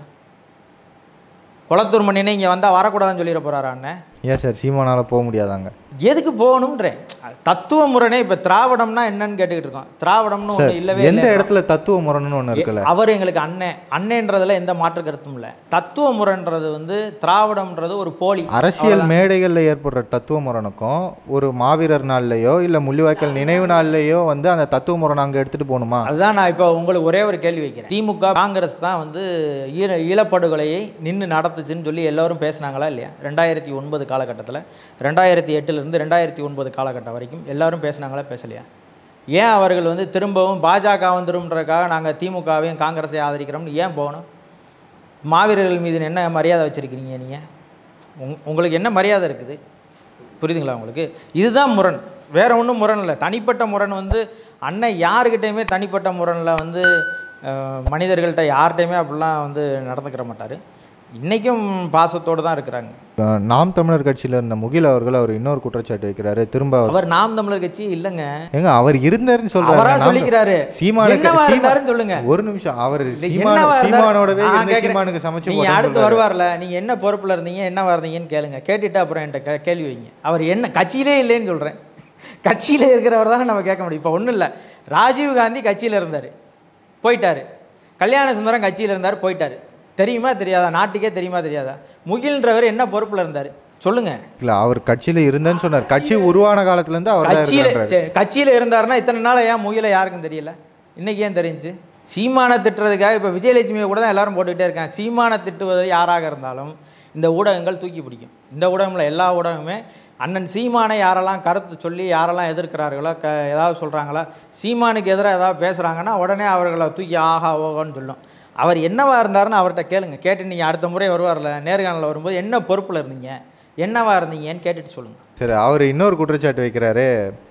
கொளத்தூர் மணினே இங்கே வந்தால் வரக்கூடாதுன்னு சொல்லிட போகிறாரா அண்ணன்? ஏன் சார் சீமானால் போக முடியாதாங்க? எதுக்கு போகணுன்றேன். தத்துவ முரணே இப்போ திராவிடம்னா என்னன்னு கேட்டுக்கிட்டு இருக்கோம். திராவிடம்னு ஒன்று இல்லவே இல்லை. எந்த இடத்துல தத்துவ முரணுன்னு ஒன்று இருக்குல்ல? அவர் எங்களுக்கு அண்ணன் அண்ணன்றதுல எந்த மாற்று கருத்தும் இல்லை. தத்துவ முரண்றது வந்து திராவிடம்ன்றது ஒரு போலி. அரசியல் மேடைகளில் ஏற்படுற தத்துவ முரணுக்கும் ஒரு மாவீரர் நாள்லையோ இல்லை முள்ளிவாய்க்கால் நினைவு நாள்லையோ வந்து அந்த தத்துவ முரணை அங்கே எடுத்துகிட்டு போகணுமா? அதுதான் நான் இப்போ உங்களுக்கு ஒரே ஒரு கேள்வி வைக்கிறேன். திமுக காங்கிரஸ் தான் வந்து ஈர ஈழப்படுகொலையை நின்று நடத்துச்சுன்னு சொல்லி எல்லோரும் பேசினாங்களா இல்லையா? ரெண்டாயிரத்தி ஒன்பது காலகட்டத்தில் ரெண்டாயிரத்தி எட்டுலேருந்து ரெண்டாயிரத்தி ஒன்பது காலகட்டம் வரைக்கும் எல்லாரும் பேசினாங்களா பேசலையா? ஏன் அவர்கள் வந்து திரும்பவும் பாஜக வந்துரும்ன்றதுக்காக நாங்கள் திமுகவையும் காங்கிரஸை ஆதரிக்கிறோம்னு ஏன் போகணும்? மாவீரர்கள் மீது என்ன மரியாதை வச்சுருக்கிறீங்க நீங்கள்? உங் உங்களுக்கு என்ன மரியாதை இருக்குது? புரியுதுங்களா உங்களுக்கு? இதுதான் முரண், வேறு ஒன்றும் முரண் இல்லை. தனிப்பட்ட முரண் வந்து அண்ணன் யாருக்கிட்டையுமே தனிப்பட்ட முரணில் வந்து மனிதர்கள்ட்ட யார்கிட்டையுமே அப்படிலாம் வந்து நடந்துக்கிற மாட்டார். இன்றைக்கும் பாசத்தோடு தான் இருக்கிறாங்க. நாம் தமிழர் கட்சியில் இருந்த முகில் அவர்கள் அவர் இன்னொரு குற்றச்சாட்டு வைக்கிறாரு. திரும்ப அவர் நாம் தமிழர் கட்சி இல்லைங்க, எங்க அவர் இருந்தாருன்னு சொல்றாரு. சீமானுக்கு சொல்லுங்க ஒரு நிமிஷம். அவர் சீமானோடவே சீமானுக்கு சமைச்சு நீங்க அடுத்து வருவார்ல, நீங்க என்ன பொறுப்புல இருந்தீங்க என்ன இருந்தீங்கன்னு கேளுங்க. கேட்டுட்டு அப்புறம் என்கிட்ட கேள்வி வைங்க. அவர் என்ன கட்சியிலே இல்லைன்னு சொல்றேன். கட்சியில இருக்கிறவர் தானே நம்ம கேட்க முடியும். இப்போ ஒன்றும் இல்லை, ராஜீவ் காந்தி கட்சியில் இருந்தார் போயிட்டாரு, கல்யாண சுந்தரம் கட்சியில் இருந்தார் போயிட்டாரு. தெரியுமா தெரியாதா? நாட்டுக்கே தெரியுமா தெரியாதா? முகில்ன்றவர் என்ன பொறுப்பில் இருந்தார் சொல்லுங்க. இல்லை அவர் கட்சியில் இருந்தேன்னு சொன்னார். கட்சி உருவான காலத்துலேருந்து அவர் கட்சியில் கட்சியில் இருந்தாருன்னா இத்தனை நாள் ஏன் முகிலை யாருக்கும் தெரியல? இன்னைக்கு ஏன் தெரிஞ்சு? சீமானை திட்டுறதுக்காக இப்போ விஜயலட்சுமியை கூட தான் எல்லாரும் போட்டுக்கிட்டே இருக்காங்க. சீமானை திட்டுவது யாராக இருந்தாலும் இந்த ஊடகங்கள் தூக்கி பிடிக்கும். இந்த ஊடகங்களில் எல்லா ஊடகமே அண்ணன் சீமானை யாரெல்லாம் கருத்து சொல்லி யாரெல்லாம் எதிர்க்கிறார்களோ க ஏதாவது சொல்கிறாங்களா, சீமானுக்கு எதிராக ஏதாவது பேசுகிறாங்கன்னா உடனே அவர்களை தூக்கி ஆஹா ஓகோன்னு சொல்லும். அவர் என்னவா இருந்தாருன்னு அவர்கிட்ட கேளுங்க. கேட்டு நீங்கள் அடுத்த முறை வருவார்ல நேர்காணலில் வரும்போது என்ன பொறுப்பில் இருந்தீங்க என்னவா இருந்தீங்கன்னு கேட்டுட்டு சொல்லுங்கள். சரி, அவர் இன்னொரு குற்றச்சாட்டு வைக்கிறாரு.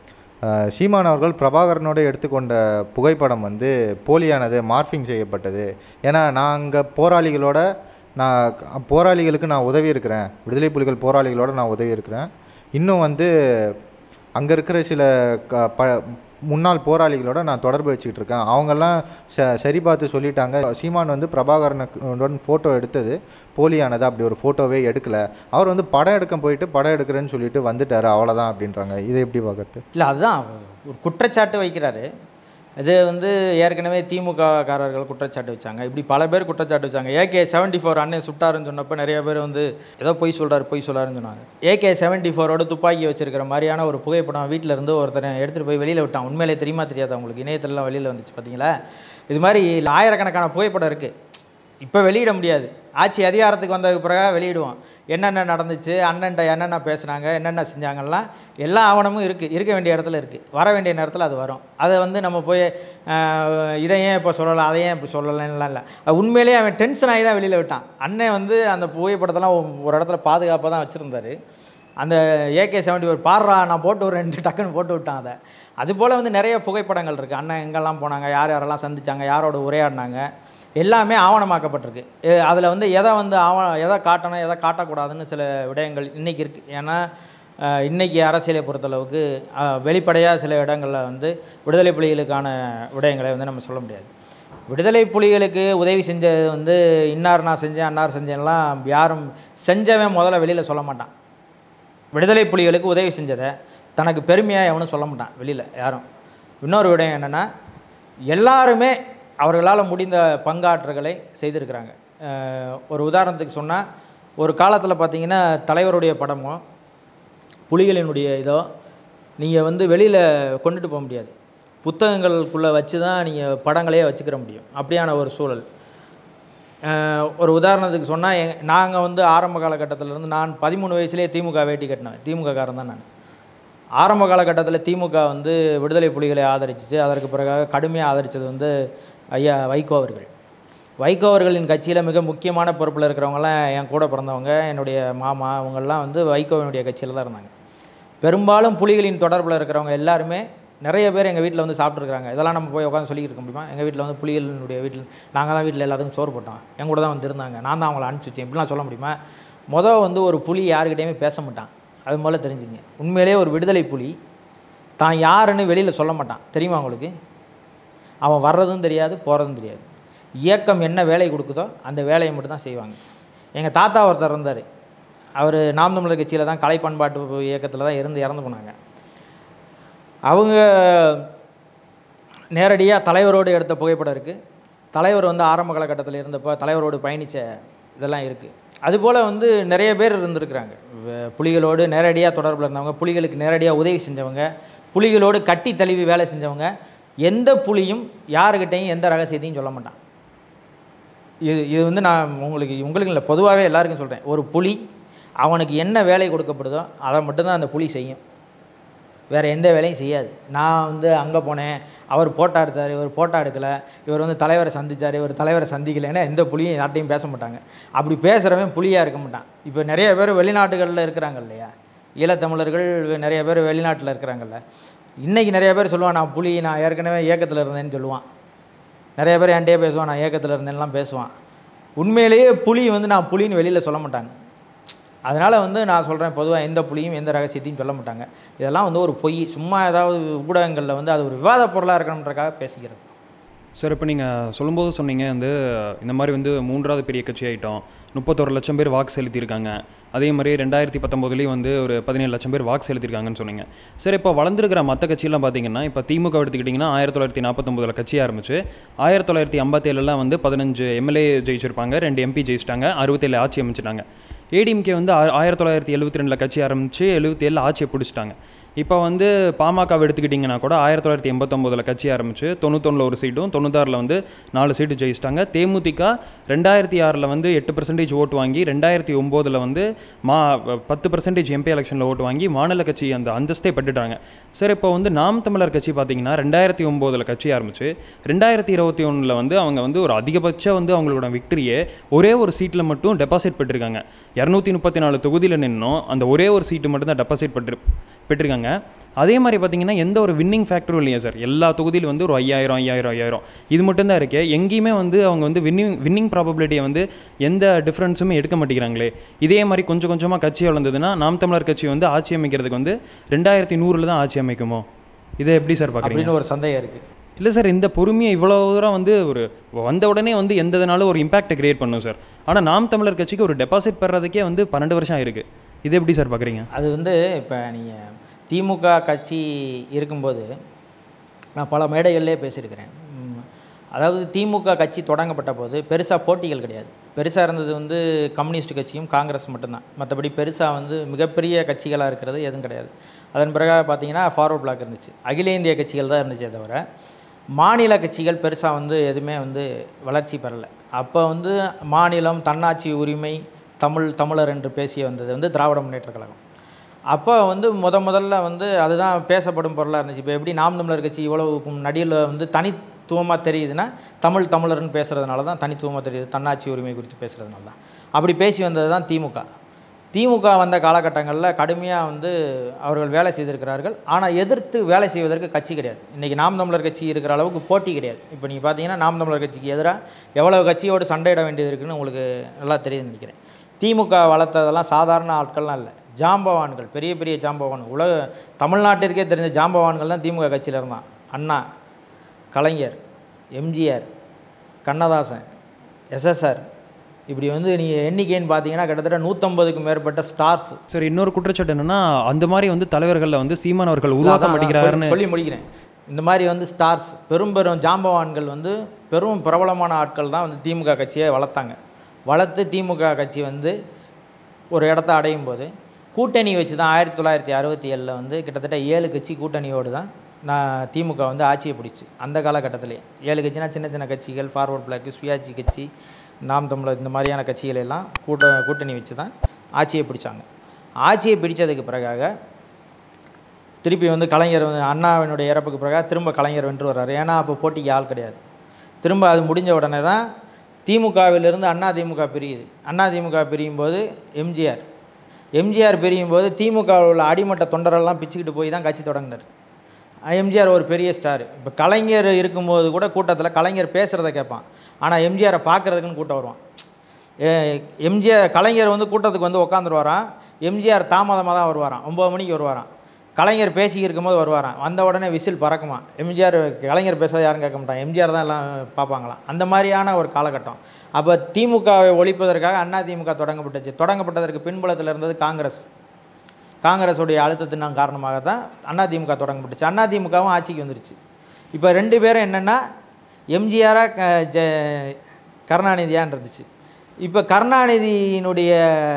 சீமான் அவர்கள் பிரபாகரனோடு எடுத்துக்கொண்ட புகைப்படம் வந்து போலியானது, மார்ஃபிங் செய்யப்பட்டது. ஏன்னா நான் அங்கே போராளிகளோட நான் போராளிகளுக்கு நான் உதவி இருக்கிறேன், விடுதலை புலிகள் போராளிகளோடு நான் உதவி இருக்கிறேன். இன்னும் வந்து அங்கே இருக்கிற சில க ப முன்னாள் போராளிகளோட நான் தொடர்பு வச்சுக்கிட்டு இருக்கேன். அவங்கெல்லாம் ச சரி பார்த்து சொல்லிட்டாங்க. சீமான் வந்து பிரபாகரனுடன் ஃபோட்டோ எடுத்தது போலியானது, அப்படி ஒரு ஃபோட்டோவே எடுக்கலை. அவர் வந்து படம் எடுக்க போயிட்டு படம் எடுக்கிறேன்னு சொல்லிட்டு வந்துட்டார், அவ்வளோதான் அப்படின்றாங்க. இதை எப்படி பார்க்கறது? இல்லை, அதுதான் ஒரு குற்றச்சாட்டு வைக்கிறாரு. இது வந்து ஏற்கனவே திமுக காரர்கள் குற்றச்சாட்டு வச்சாங்க, இப்படி பல பேர் குற்றச்சாட்டு வச்சாங்க. ஏகே செவன்ட்டி ஃபோர் அண்ணன் சுட்டாருன்னு சொன்னப்போ நிறைய பேர் வந்து ஏதோ பொய் சொல்கிறார் பொய் சொல்கிறாருன்னு சொன்னாங்க. ஏகே செவன்ட்டி ஃபோரோட துப்பாக்கி வச்சிருக்கிற மாதிரியான ஒரு புகைப்படம் வீட்டில் இருந்து ஒருத்தரை எடுத்துகிட்டு போய் வெளியில் விட்டான். உண்மையிலே தெரியுமா தெரியாதா உங்களுக்கு? இணையத்திலலாம் வெளியில் வந்துச்சு பார்த்தீங்களா? இது மாதிரி ஆயிரக்கணக்கான புகைப்படம் இருக்குது. இப்போ வெளியிட முடியாது, ஆட்சி அதிகாரத்துக்கு வந்ததுக்கு பிறகு வெளியிடுவோம். என்னென்ன நடந்துச்சு, அண்ணன்ட்ட என்னென்ன பேசுனாங்க, என்னென்ன செஞ்சாங்கலாம் எல்லா ஆவணமும் இருக்குது, இருக்க வேண்டிய இடத்துல இருக்குது. வர வேண்டிய நேரத்தில் அது வரும். அதை வந்து நம்ம போய் இதை ஏன் இப்போ சொல்லலாம், அதை ஏன் இப்போ சொல்லலாம்லாம் இல்லை. அது உண்மையிலேயே அவன் டென்ஷன் ஆகி தான் வெளியில் விட்டான். அண்ணன் வந்து அந்த புகைப்படத்தெல்லாம் ஒரு இடத்துல பாதுகாப்பாக தான் வச்சுருந்தார். அந்த ஏகே செவன்ட்டி ஃபோர் பாடுறா நான் போட்டு ஒரு ரெண்டு டக்குன்னு போட்டு விட்டான் அதை. அதுபோல் வந்து நிறைய புகைப்படங்கள் இருக்குது. அண்ணன் எங்கெல்லாம் போனாங்க, யார் யாரெல்லாம் சந்தித்தாங்க, யாரோட உரையாடினாங்க, எல்லாமே ஆவணமாக்கப்பட்டிருக்கு. அதில் வந்து எதை வந்து ஆவண எதை காட்டணும் எதை காட்டக்கூடாதுன்னு சில விடயங்கள் இன்றைக்கி இருக்குது. ஏன்னா இன்றைக்கி அரசியலை பொறுத்தளவுக்கு வெளிப்படையாக சில இடங்களில் வந்து விடுதலை புலிகளுக்கான விடயங்களை வந்து நம்ம சொல்ல முடியாது. விடுதலை புலிகளுக்கு உதவி செஞ்சது வந்து இன்னார் நான் செஞ்சேன் அன்னார் செஞ்சேன்லாம் யாரும் செஞ்சவன் முதல்ல வெளியில் சொல்ல மாட்டான். விடுதலை புலிகளுக்கு உதவி செஞ்சதை தனக்கு பெருமையாக எவனும் சொல்ல மாட்டான் வெளியில் யாரும். இன்னொரு விடயம் என்னென்னா, எல்லாருமே அவர்களால் முடிந்த பங்காற்றுகளை செய்திருக்கிறாங்க. ஒரு உதாரணத்துக்கு சொன்னால், ஒரு காலத்தில் பார்த்திங்கன்னா தலைவருடைய படமோ புலிகளினுடைய இதோ நீங்கள் வந்து வெளியில் கொண்டுட்டு போக முடியாது. புத்தகங்களுக்குள்ளே வச்சு தான் நீங்கள் படங்களையே வச்சுக்கிற முடியும். அப்படியான ஒரு சூழல். ஒரு உதாரணத்துக்கு சொன்னால், எங் நாங்கள் வந்து ஆரம்ப காலகட்டத்திலேருந்து நான் பதிமூணு வயசுலேயே திமுக வேட்டி கட்டினேன். திமுக காரன் தான் நான். ஆரம்ப காலகட்டத்தில் திமுக வந்து விடுதலை புலிகளை ஆதரிச்சிச்சு. அதற்கு பிறகு கடுமையாக ஆதரித்தது வந்து ஐயா வைகோ அவர்கள். வைகோ அவர்களின் கட்சியில் மிக முக்கியமான பொறுப்பில் இருக்கிறவங்களாம் என் கூட பிறந்தவங்க, என்னுடைய மாமா, அவங்கெல்லாம் வந்து வைகோவினுடைய கட்சியில் தான் இருந்தாங்க. பெரும்பாலும் புலிகளின் தொடர்பில் இருக்கிறவங்க எல்லாருமே நிறைய பேர் எங்கள் வீட்டில் வந்து சாப்பிட்ருக்காங்க. இதெல்லாம் நம்ம போய் உட்காந்து சொல்லிக்கிட்டு இருக்க முடியுமா? எங்கள் வீட்டில் வந்து புலிகளினுடைய வீட்டில் நாங்கள் தான் வீட்டில் எல்லாத்துக்கும் சோறு போட்டோம், என் கூட தான் வந்து இருந்தாங்க, நான் தான் அவங்கள அனுப்பிச்சி வச்சேன், இப்படிலாம் சொல்ல முடியுமா? மொதல் வந்து ஒரு புலி யாருக்கிட்டையுமே பேச மாட்டான். அது முதல்ல தெரிஞ்சுங்க. உண்மையிலே ஒரு விடுதலை புலி தான் யாருன்னு வெளியில் சொல்ல மாட்டான். தெரியுமா உங்களுக்கு? அவன் வர்றதும் தெரியாது, போகிறதும் தெரியாது. இயக்கம் என்ன வேலை கொடுக்குதோ அந்த வேலையை மட்டும் தான் செய்வாங்க. எங்கள் தாத்தா ஒருத்தர் இருந்தார். அவர் நாம் தமிழர் கட்சியில் தான் கலை பண்பாட்டு இயக்கத்தில் தான் இருந்து இறந்து போனாங்க. அவங்க நேரடியாக தலைவரோடு எடுத்த புகைப்படம் இருக்குது. தலைவர் வந்து ஆரம்ப காலகட்டத்தில் இருந்தப்போ தலைவரோடு பயணித்த இதெல்லாம் இருக்குது. அதுபோல் வந்து நிறைய பேர் இருந்திருக்கிறாங்க. புலிகளோடு நேரடியாக தொடர்பில் இருந்தவங்க, புலிகளுக்கு நேரடியாக உதவி செஞ்சவங்க, புலிகளோடு கட்டி தழுவி வேலை செஞ்சவங்க. எந்த புலியும் யாருக்கிட்டையும் எந்த ரகசியத்தையும் சொல்ல மாட்டான். இது இது வந்து நான் உங்களுக்கு உங்களுக்கு இல்லை, பொதுவாகவே எல்லாருக்கும் சொல்கிறேன். ஒரு புலி அவனுக்கு என்ன வேலை கொடுக்கப்படுதோ அதை மட்டும்தான் அந்த புலி செய்யும், வேறு எந்த வேலையும் செய்யாது. நான் வந்து அங்கே போனேன், அவர் ஃபோட்டோ எடுத்தார், இவர் ஃபோட்டோ எடுக்கலை, இவர் வந்து தலைவரை சந்தித்தார், இவர் தலைவரை சந்திக்கலைன்னா எந்த புலியும் யார்ட்டையும் பேச மாட்டாங்க. அப்படி பேசுகிறவன் புலியாக இருக்க மாட்டான். இப்போ நிறைய பேர் வெளிநாட்டுகளில் இருக்கிறாங்க இல்லையா, ஈழத்தமிழர்கள் நிறைய பேர் வெளிநாட்டில் இருக்கிறாங்கல்ல. இன்றைக்கி நிறைய பேர் சொல்லுவான் நான் புலி, நான் ஏற்கனவே இயக்கத்தில் இருந்தேன்னு சொல்லுவான். நிறைய பேர் என்கிட்டயே பேசுவான் நான் இயக்கத்தில் இருந்தேன்லாம் பேசுவான். உண்மையிலேயே புலி வந்து நான் புலின்னு வெளியில் சொல்ல மாட்டாங்க. அதனால் வந்து நான் சொல்கிறேன், பொதுவாக எந்த புலியும் எந்த ரகசியத்தையும் சொல்ல மாட்டாங்க. இதெல்லாம் வந்து ஒரு பொய், சும்மா ஏதாவது ஊடகங்களில் வந்து அது ஒரு விவாத பொருளாக இருக்கணுன்றக்காக பேசிக்கிறது. சார், இப்போ நீங்கள் சொல்லும்போது சொன்னீங்க வந்து இந்த மாதிரி வந்து மூன்றாவது பெரிய கட்சி ஆகிட்டோம், முப்பத்தொரு லட்சம் பேர் வாக்கு செலுத்தியிருக்காங்க, அதே மாதிரி ரெண்டாயிரத்தி பத்தொம்போதுலேயும் வந்து ஒரு பதினேழு லட்சம் பேர் வாக்கு செலுத்தியிருக்காங்கன்னு சொன்னீங்க. சார், இப்போ வளர்ந்துருக்கிற மற்ற கட்சியெல்லாம் பார்த்தீங்கன்னா, இப்போ திமுக எடுத்துக்கிட்டிங்கன்னா ஆயிரத்தி தொள்ளாயிரத்தி நாற்பத்தொம்போதில் கட்சி ஆரம்பிச்சு ஆயிரத்தி தொள்ளாயிரத்தி ஐம்பத்தேழுலாம் வந்து பதினஞ்சு எம்எல்ஏ ஜெயிச்சிருப்பாங்க, ரெண்டு எம்பி ஜெயிச்சிட்டாங்க, அறுபத்தேழு ஆட்சி அமைச்சிட்டாங்க. ஏடிஎம்கே வந்து ஆயிரத்தி தொள்ளாயிரத்தி எழுபத்தி ரெண்டில் கட்சி ஆரம்பித்து எழுபத்தி ஏழில் ஆட்சியை பிடிச்சிட்டாங்க. இப்போ வந்து பாமகவை எடுத்துக்கிட்டிங்கன்னா கூட ஆயிரத்தி தொள்ளாயிரத்தி எண்பத்தொம்போதில் கட்சி ஆரம்பித்து தொண்ணூத்தொன்னில் ஒரு சீட்டும் தொண்ணூத்தாறில் வந்து நாலு சீட்டு ஜெயிச்சிட்டாங்க. தேமுதிக ரெண்டாயிரத்தி ஆறில் வந்து எட்டு பர்சன்டேஜ் ஓட்டு வாங்கி ரெண்டாயிரத்தி ஒம்போதில் வந்து மா பத்து பர்சன்டேஜ் எம்பி எலெக்ஷனில் ஓட்டு வாங்கி மாநில கட்சி அந்த அந்தஸ்தே பெற்றுட்டாங்க. சார், இப்போ வந்து நாம் தமிழர் கட்சி பார்த்திங்கன்னா ரெண்டாயிரத்தி ஒம்போதில் கட்சி ஆரம்பித்து ரெண்டாயிரத்தி இருபத்தி ஒன்றில் வந்து அவங்க வந்து ஒரு அதிகபட்சம் வந்து அவங்களோட விக்டரியே ஒரே ஒரு சீட்டில் மட்டும் டெபாசிட் பெற்றிருக்காங்க. இரநூத்தி முப்பத்தி நாலு தொகுதியில் நின்றும் அந்த ஒரே ஒரு சீட்டு மட்டும் தான் டெபாசிட் பெற்று பெற்றிருக்காங்க. அதே மாதிரி பார்த்தீங்கன்னா எந்த ஒரு வின்னிங் ஃபேக்டரும் இல்லையா சார்? எல்லா தொகுதியிலும் வந்து ஒரு ஐயாயிரம் ஐயாயிரம் ஐயாயிரம் இது மட்டும்தான் இருக்கு. எங்கேயுமே வந்து அவங்க வந்து வின்னிங் வின்னிங் ப்ராபபிலிட்டியை வந்து எந்த டிஃப்ரென்ஸுமே எடுக்க மாட்டேங்கிறாங்களே. இதே மாதிரி கொஞ்சம் கொஞ்சமாக கட்சி வளர்ந்ததுன்னா நாம் தமிழர் கட்சி வந்து ஆட்சி அமைக்கிறதுக்கு வந்து ரெண்டாயிரத்தி நூறில் தான் ஆட்சி அமைக்குமோ? இதை எப்படி சார் பார்க்குறீங்க? ஒரு சந்தேகம் இருக்குது. இல்லை சார், இந்த பொறுமையை இவ்வளோ தூரம் வந்து ஒரு வந்த உடனே வந்து எந்த இதனாலும் ஒரு இம்பாக்டை கிரியேட் பண்ணும் சார். ஆனால் நாம் தமிழர் கட்சிக்கு ஒரு டெபாசிட் பெறதுக்கே வந்து பன்னெண்டு வருஷம் ஆயிருக்கு. இது எப்படி சார் பார்க்குறீங்க? அது வந்து இப்போ நீங்கள் திமுக கட்சி இருக்கும்போது நான் பல மேடைகள்லேயே பேசியிருக்கிறேன். அதாவது திமுக கட்சி தொடங்கப்பட்ட போது பெருசாக போட்டிகள் கிடையாது. பெருசாக இருந்தது வந்து கம்யூனிஸ்ட் கட்சியும் காங்கிரஸ் மட்டும்தான். மற்றபடி பெருசாக வந்து மிகப்பெரிய கட்சிகளாக இருக்கிறது எதுவும் கிடையாது. அதன் பிறகு பார்த்தீங்கன்னா ஃபார்வர்ட் பிளாக் இருந்துச்சு, அகில இந்திய கட்சிகள் தான் இருந்துச்சே தவிர மாநில கட்சிகள் பெருசாக வந்து எதுவுமே வந்து வளர்ச்சி பெறலை. அப்போ வந்து மாநிலம், தன்னாட்சி உரிமை, தமிழ் தமிழர் என்று பேசி வந்தது வந்து திராவிட முன்னேற்ற கழகம். அப்போ வந்து முத முதல்ல வந்து அதுதான் பேசப்படும் பொருளாக இருந்துச்சு. இப்போ எப்படி நாம் தமிழர் கட்சி இவ்வளவு நடியில் வந்து தனித்துவமாக தெரியுதுன்னா தமிழ் தமிழர்னு பேசுகிறதுனால தான் தனித்துவமாக தெரியுது, தன்னாட்சி உரிமை குறித்து பேசுகிறதுனால தான். அப்படி பேசி வந்தது தான் திமுக. திமுக வந்த காலகட்டங்களில் கடுமையாக வந்து அவர்கள் வேலை செய்திருக்கிறார்கள். ஆனால் எதிர்த்து வேலை செய்வதற்கு கட்சி கிடையாது. இன்றைக்கி நாம் தமிழர் கட்சி இருக்கிற அளவுக்கு போட்டி கிடையாது. இப்போ நீங்கள் பார்த்தீங்கன்னா நாம் தமிழர் கட்சிக்கு எதிராக எவ்வளோ கட்சியோடு சண்டையிட வேண்டியது இருக்குன்னு உங்களுக்கு நல்லா தெரியுதுன்னு நினைக்கிறேன். திமுக வளர்த்ததெல்லாம் சாதாரண ஆட்கள்லாம் இல்லை, ஜாம்பவான்கள், பெரிய பெரிய ஜாம்பவான், உலக தமிழ்நாட்டிற்கே தெரிஞ்ச ஜாம்பவான்கள் தான் திமுக கட்சியில் இருந்தான். அண்ணா, கலைஞர், எம்ஜிஆர், கண்ணதாசன், எஸ்எஸ்ஆர், இப்படி வந்து நீங்கள் எண்ணிக்கைன்னு பார்த்தீங்கன்னா கிட்டத்தட்ட நூற்றம்பதுக்கும் மேற்பட்ட ஸ்டார்ஸ். சார் இன்னொரு குற்றச்சாட்டு என்னென்னா அந்த மாதிரி வந்து தலைவர்களில் வந்து சீமான் அவர்கள் உருவாக்க மாட்டேங்கிறாருன்னு சொல்லி முடிக்கிறேன். இந்த மாதிரி வந்து ஸ்டார்ஸ், பெரும் பெரும் ஜாம்பவான்கள் வந்து பெரும் பிரபலமான ஆட்கள் தான் வந்து திமுக கட்சியை வளர்த்தாங்க. வளர்த்து திமுக கட்சி வந்து ஒரு இடத்த அடையும் போது கூட்டணி வச்சு தான் ஆயிரத்தி தொள்ளாயிரத்தி அறுபத்தி ஏழில் வந்து கிட்டத்தட்ட ஏழு கட்சி கூட்டணியோடு தான் நான் திமுக வந்து ஆட்சியை பிடிச்சி. அந்த காலகட்டத்திலே ஏழு கட்சினா சின்ன சின்ன கட்சிகள், ஃபார்வர்ட் பிளாக்கு, சுயாட்சி கட்சி, நாம் தமிழர், இந்த மாதிரியான கட்சிகள் எல்லாம் கூட்ட கூட்டணி வச்சு தான் ஆட்சியை பிடிச்சாங்க. ஆட்சியை பிடித்ததுக்கு பிறகாக திருப்பி வந்து கலைஞர் வந்து அண்ணாவினுடைய இறப்புக்கு பிறகு திரும்ப கலைஞர் வென்று வர்றாரு. ஏன்னா அப்போ போட்டிக்கு ஆள் கிடையாது. திரும்ப அது முடிஞ்ச உடனே தான் திமுகவிலிருந்து அண்ணா திமுக பிரியுது. அண்ணா திமுக பிரியும் போது எம்ஜிஆர் எம்ஜிஆர் பிரியும் போது திமுகவில் உள்ள அடிமட்ட தொண்டரெல்லாம் பிச்சுக்கிட்டு போய் தான் கட்சி தொடங்கினார். எம்ஜிஆர் ஒரு பெரிய ஸ்டார். இப்போ கலைஞர் இருக்கும்போது கூட கூட்டத்தில் கலைஞர் பேசுகிறத கேட்பான், ஆனால் எம்ஜிஆரை பார்க்குறதுக்குன்னு கூட்டம் வருவான். எம்ஜிஆர் கலைஞர் வந்து கூட்டத்துக்கு வந்து உட்காந்துருவாரான், எம்ஜிஆர் தாமதமாக தான் வருவாராம், ஒம்பது மணிக்கு வருவாராம். கலைஞர் பேசிக்கிட்டு இருக்கும்போது வருவாராம், வந்த உடனே விசில் பறக்குமா. எம்ஜிஆர் கலைஞர் பேசுகிறத யாரும் கேட்க மாட்டான், எம்ஜிஆர் தான் எல்லாம் பார்ப்பாங்களாம். அந்த மாதிரியான ஒரு காலகட்டம். அப்போ திமுகவை ஒழிப்பதற்காக அண்ணா திமுக தொடங்கப்பட்டுச்சு. தொடங்கப்பட்டதற்கு பின்புலத்தில் இருந்தது காங்கிரஸ். காங்கிரஸுடைய அழுத்தத்தின் காரணமாக தான் அண்ணா திமுக தொடங்கப்பட்டுச்சு. அண்ணா திமுகவும் ஆட்சிக்கு வந்துருச்சு. இப்போ ரெண்டு பேரும் என்னென்னா எம்ஜிஆராக ஜ கருணாநிதியான் இருந்துச்சு. இப்போ கருணாநிதியினுடைய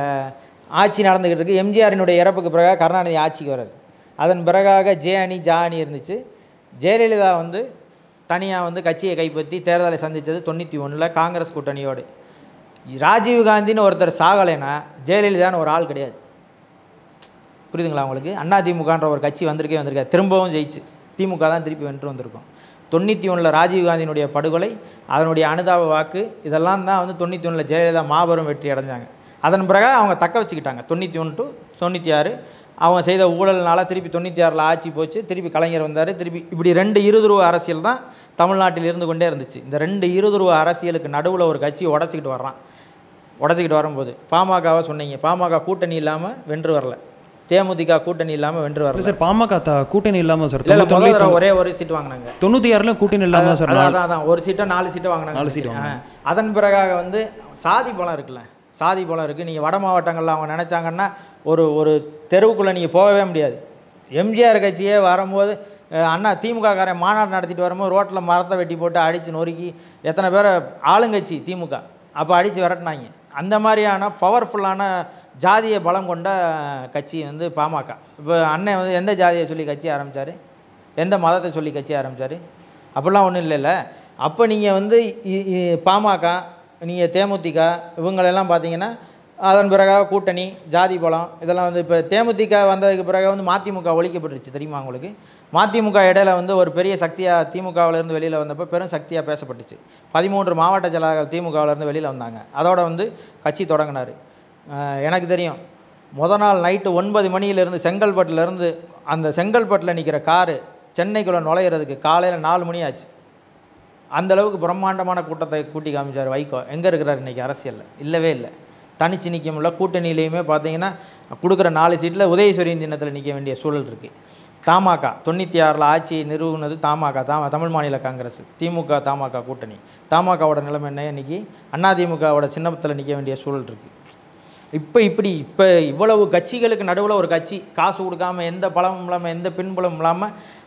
ஆட்சி நடந்துக்கிட்டு இருக்குது. எம்ஜிஆரினுடைய இறப்புக்கு பிறகு கருணாநிதி ஆட்சிக்கு வர்றாரு. அதன் பிறகாக ஜே அணி ஜா அணி இருந்துச்சு. ஜெயலலிதா வந்து தனியாக வந்து கட்சியை கைப்பற்றி தேர்தலை சந்தித்தது தொண்ணூற்றி ஒன்றில் காங்கிரஸ் கூட்டணியோடு. ராஜீவ்காந்தின்னு ஒருத்தர் சாகலைன்னா ஜெயலலிதான்னு ஒரு ஆள் கிடையாது. புரியுதுங்களா உங்களுக்கு? அண்ணா திமுகன்ற ஒரு கட்சி வந்திருக்கே வந்திருக்காது, திரும்பவும் ஜெயிச்சு திமுக தான் திருப்பி வென்று வந்திருக்கும். தொண்ணூற்றி ஒன்றில் ராஜீவ்காந்தியினுடைய படுகொலை, அதனுடைய அனுதாப வாக்கு, இதெல்லாம் தான் வந்து தொண்ணூற்றி ஒன்றில் ஜெயலலிதா மாபெரும் வெற்றி அடைஞ்சாங்க. அதன் பிறகு அவங்க தக்க வச்சுக்கிட்டாங்க. தொண்ணூற்றி ஒன்று டு தொண்ணூற்றி ஆறு அவங்க செய்த ஊழல்னால திருப்பி தொண்ணூற்றி ஆறில் ஆட்சி போச்சு. திருப்பி கலைஞர் வந்தார். திருப்பி இப்படி ரெண்டு இருதுருவ அரசியல் தான் தமிழ்நாட்டில் இருந்து கொண்டே இருந்துச்சு. இந்த ரெண்டு இருதுருவ அரசியலுக்கு நடுவில் ஒரு கட்சி உடச்சிக்கிட்டு வர்றான். உடச்சிக்கிட்டு வரும்போது பாமகவை சொன்னீங்க, பாமக கூட்டணி இல்லாமல் வென்று வரல, தேமுதிக கூட்டணி இல்லாமல் வென்று வரல. சார் பாமக கூட்டணி இல்லாமல் சார் ஒரே ஒரு சீட்டு வாங்கினாங்க. தொண்ணூற்றி ஆறுல கூட்டணி இல்லாமல் சார் அதான் அதான் ஒரு சீட்டோ நாலு சீட்டோ வாங்கினாங்க. நாலு சீட்டு. அதன் பிறகாக வந்து சாதி பலம் இருக்குல்ல, சாதி பலம் இருக்குது. நீங்கள் வட மாவட்டங்களில் அவங்க நினச்சாங்கன்னா ஒரு ஒரு தெருவுக்குள்ளே நீங்கள் போகவே முடியாது. எம்ஜிஆர் கட்சியே வரும்போது அண்ணா திமுககாரன் மாநாடு நடத்திட்டு வரும்போது ரோட்டில் மரத்தை வெட்டி போட்டு அடித்து நொறுக்கி எத்தனை பேரை ஆளுங்கட்சி திமுக அப்போ அடித்து விரட்டினாங்க. அந்த மாதிரியான பவர்ஃபுல்லான ஜாதிய பலம் கொண்ட கட்சி வந்து பாமக. இப்போ அண்ணன் வந்து எந்த ஜாதியை சொல்லி கட்சி ஆரம்பித்தார், எந்த மதத்தை சொல்லி கட்சி ஆரம்பித்தார்? அப்படிலாம் ஒன்றும் இல்லைல்ல. அப்போ நீங்கள் வந்து பாமக, நீங்கள் தேமுதிக இவங்களெல்லாம் பார்த்தீங்கன்னா அதன் பிறகாக கூட்டணி, ஜாதி பலம் இதெல்லாம் வந்து இப்போ தேமுதிக வந்ததுக்கு பிறகு வந்து மதிமுக ஒழிக்கப்பட்டுருச்சு. தெரியுமா உங்களுக்கு? மதிமுக இடையில வந்து ஒரு பெரிய சக்தியாக திமுகவிலேருந்து வெளியில் வந்தப்போ பெரும் சக்தியாக பேசப்பட்டுச்சு. பதிமூன்று மாவட்ட செயலாளர்கள் திமுகவிலேருந்து வெளியில் வந்தாங்க. அதோட வந்து கட்சி தொடங்கினார். எனக்கு தெரியும், முத நாள் நைட்டு ஒன்பது மணியிலேருந்து செங்கல்பட்டுலேருந்து அந்த செங்கல்பட்டில் நிற்கிற காரு சென்னைக்குள்ளே நுழையிறதுக்கு காலையில் நாலு மணி ஆச்சு. அந்தளவுக்கு பிரம்மாண்டமான கூட்டத்தை கூட்டி காமிச்சார் வைகோ. எங்கே இருக்கிறார் இன்றைக்கி அரசியலில்? இல்லவே இல்லை. தனிச்சு நிற்க முடியல. கூட்டணியிலையுமே பார்த்தீங்கன்னா கொடுக்குற நாலு சீட்டில் உதயசூரியன் தினத்தில் நிற்க வேண்டிய சூழல் இருக்குது. தமாக தொண்ணூற்றி ஆறில் ஆட்சியை நிறுவுனது தமாக தாம தமிழ் மாநில காங்கிரஸ், திமுக தமாக கூட்டணி. தமாகவோட நிலைமை என்ன? இன்றைக்கி அதிமுகவோட சின்னத்தில் நிற்க வேண்டிய சூழல் இருக்குது. இப்போ இப்படி இப்போ இவ்வளவு கட்சிகளுக்கு நடுவில் ஒரு கட்சி காசு கொடுக்காமல், எந்த பலமும் இல்லாமல், எந்த பின்புலமும் இல்லாமல்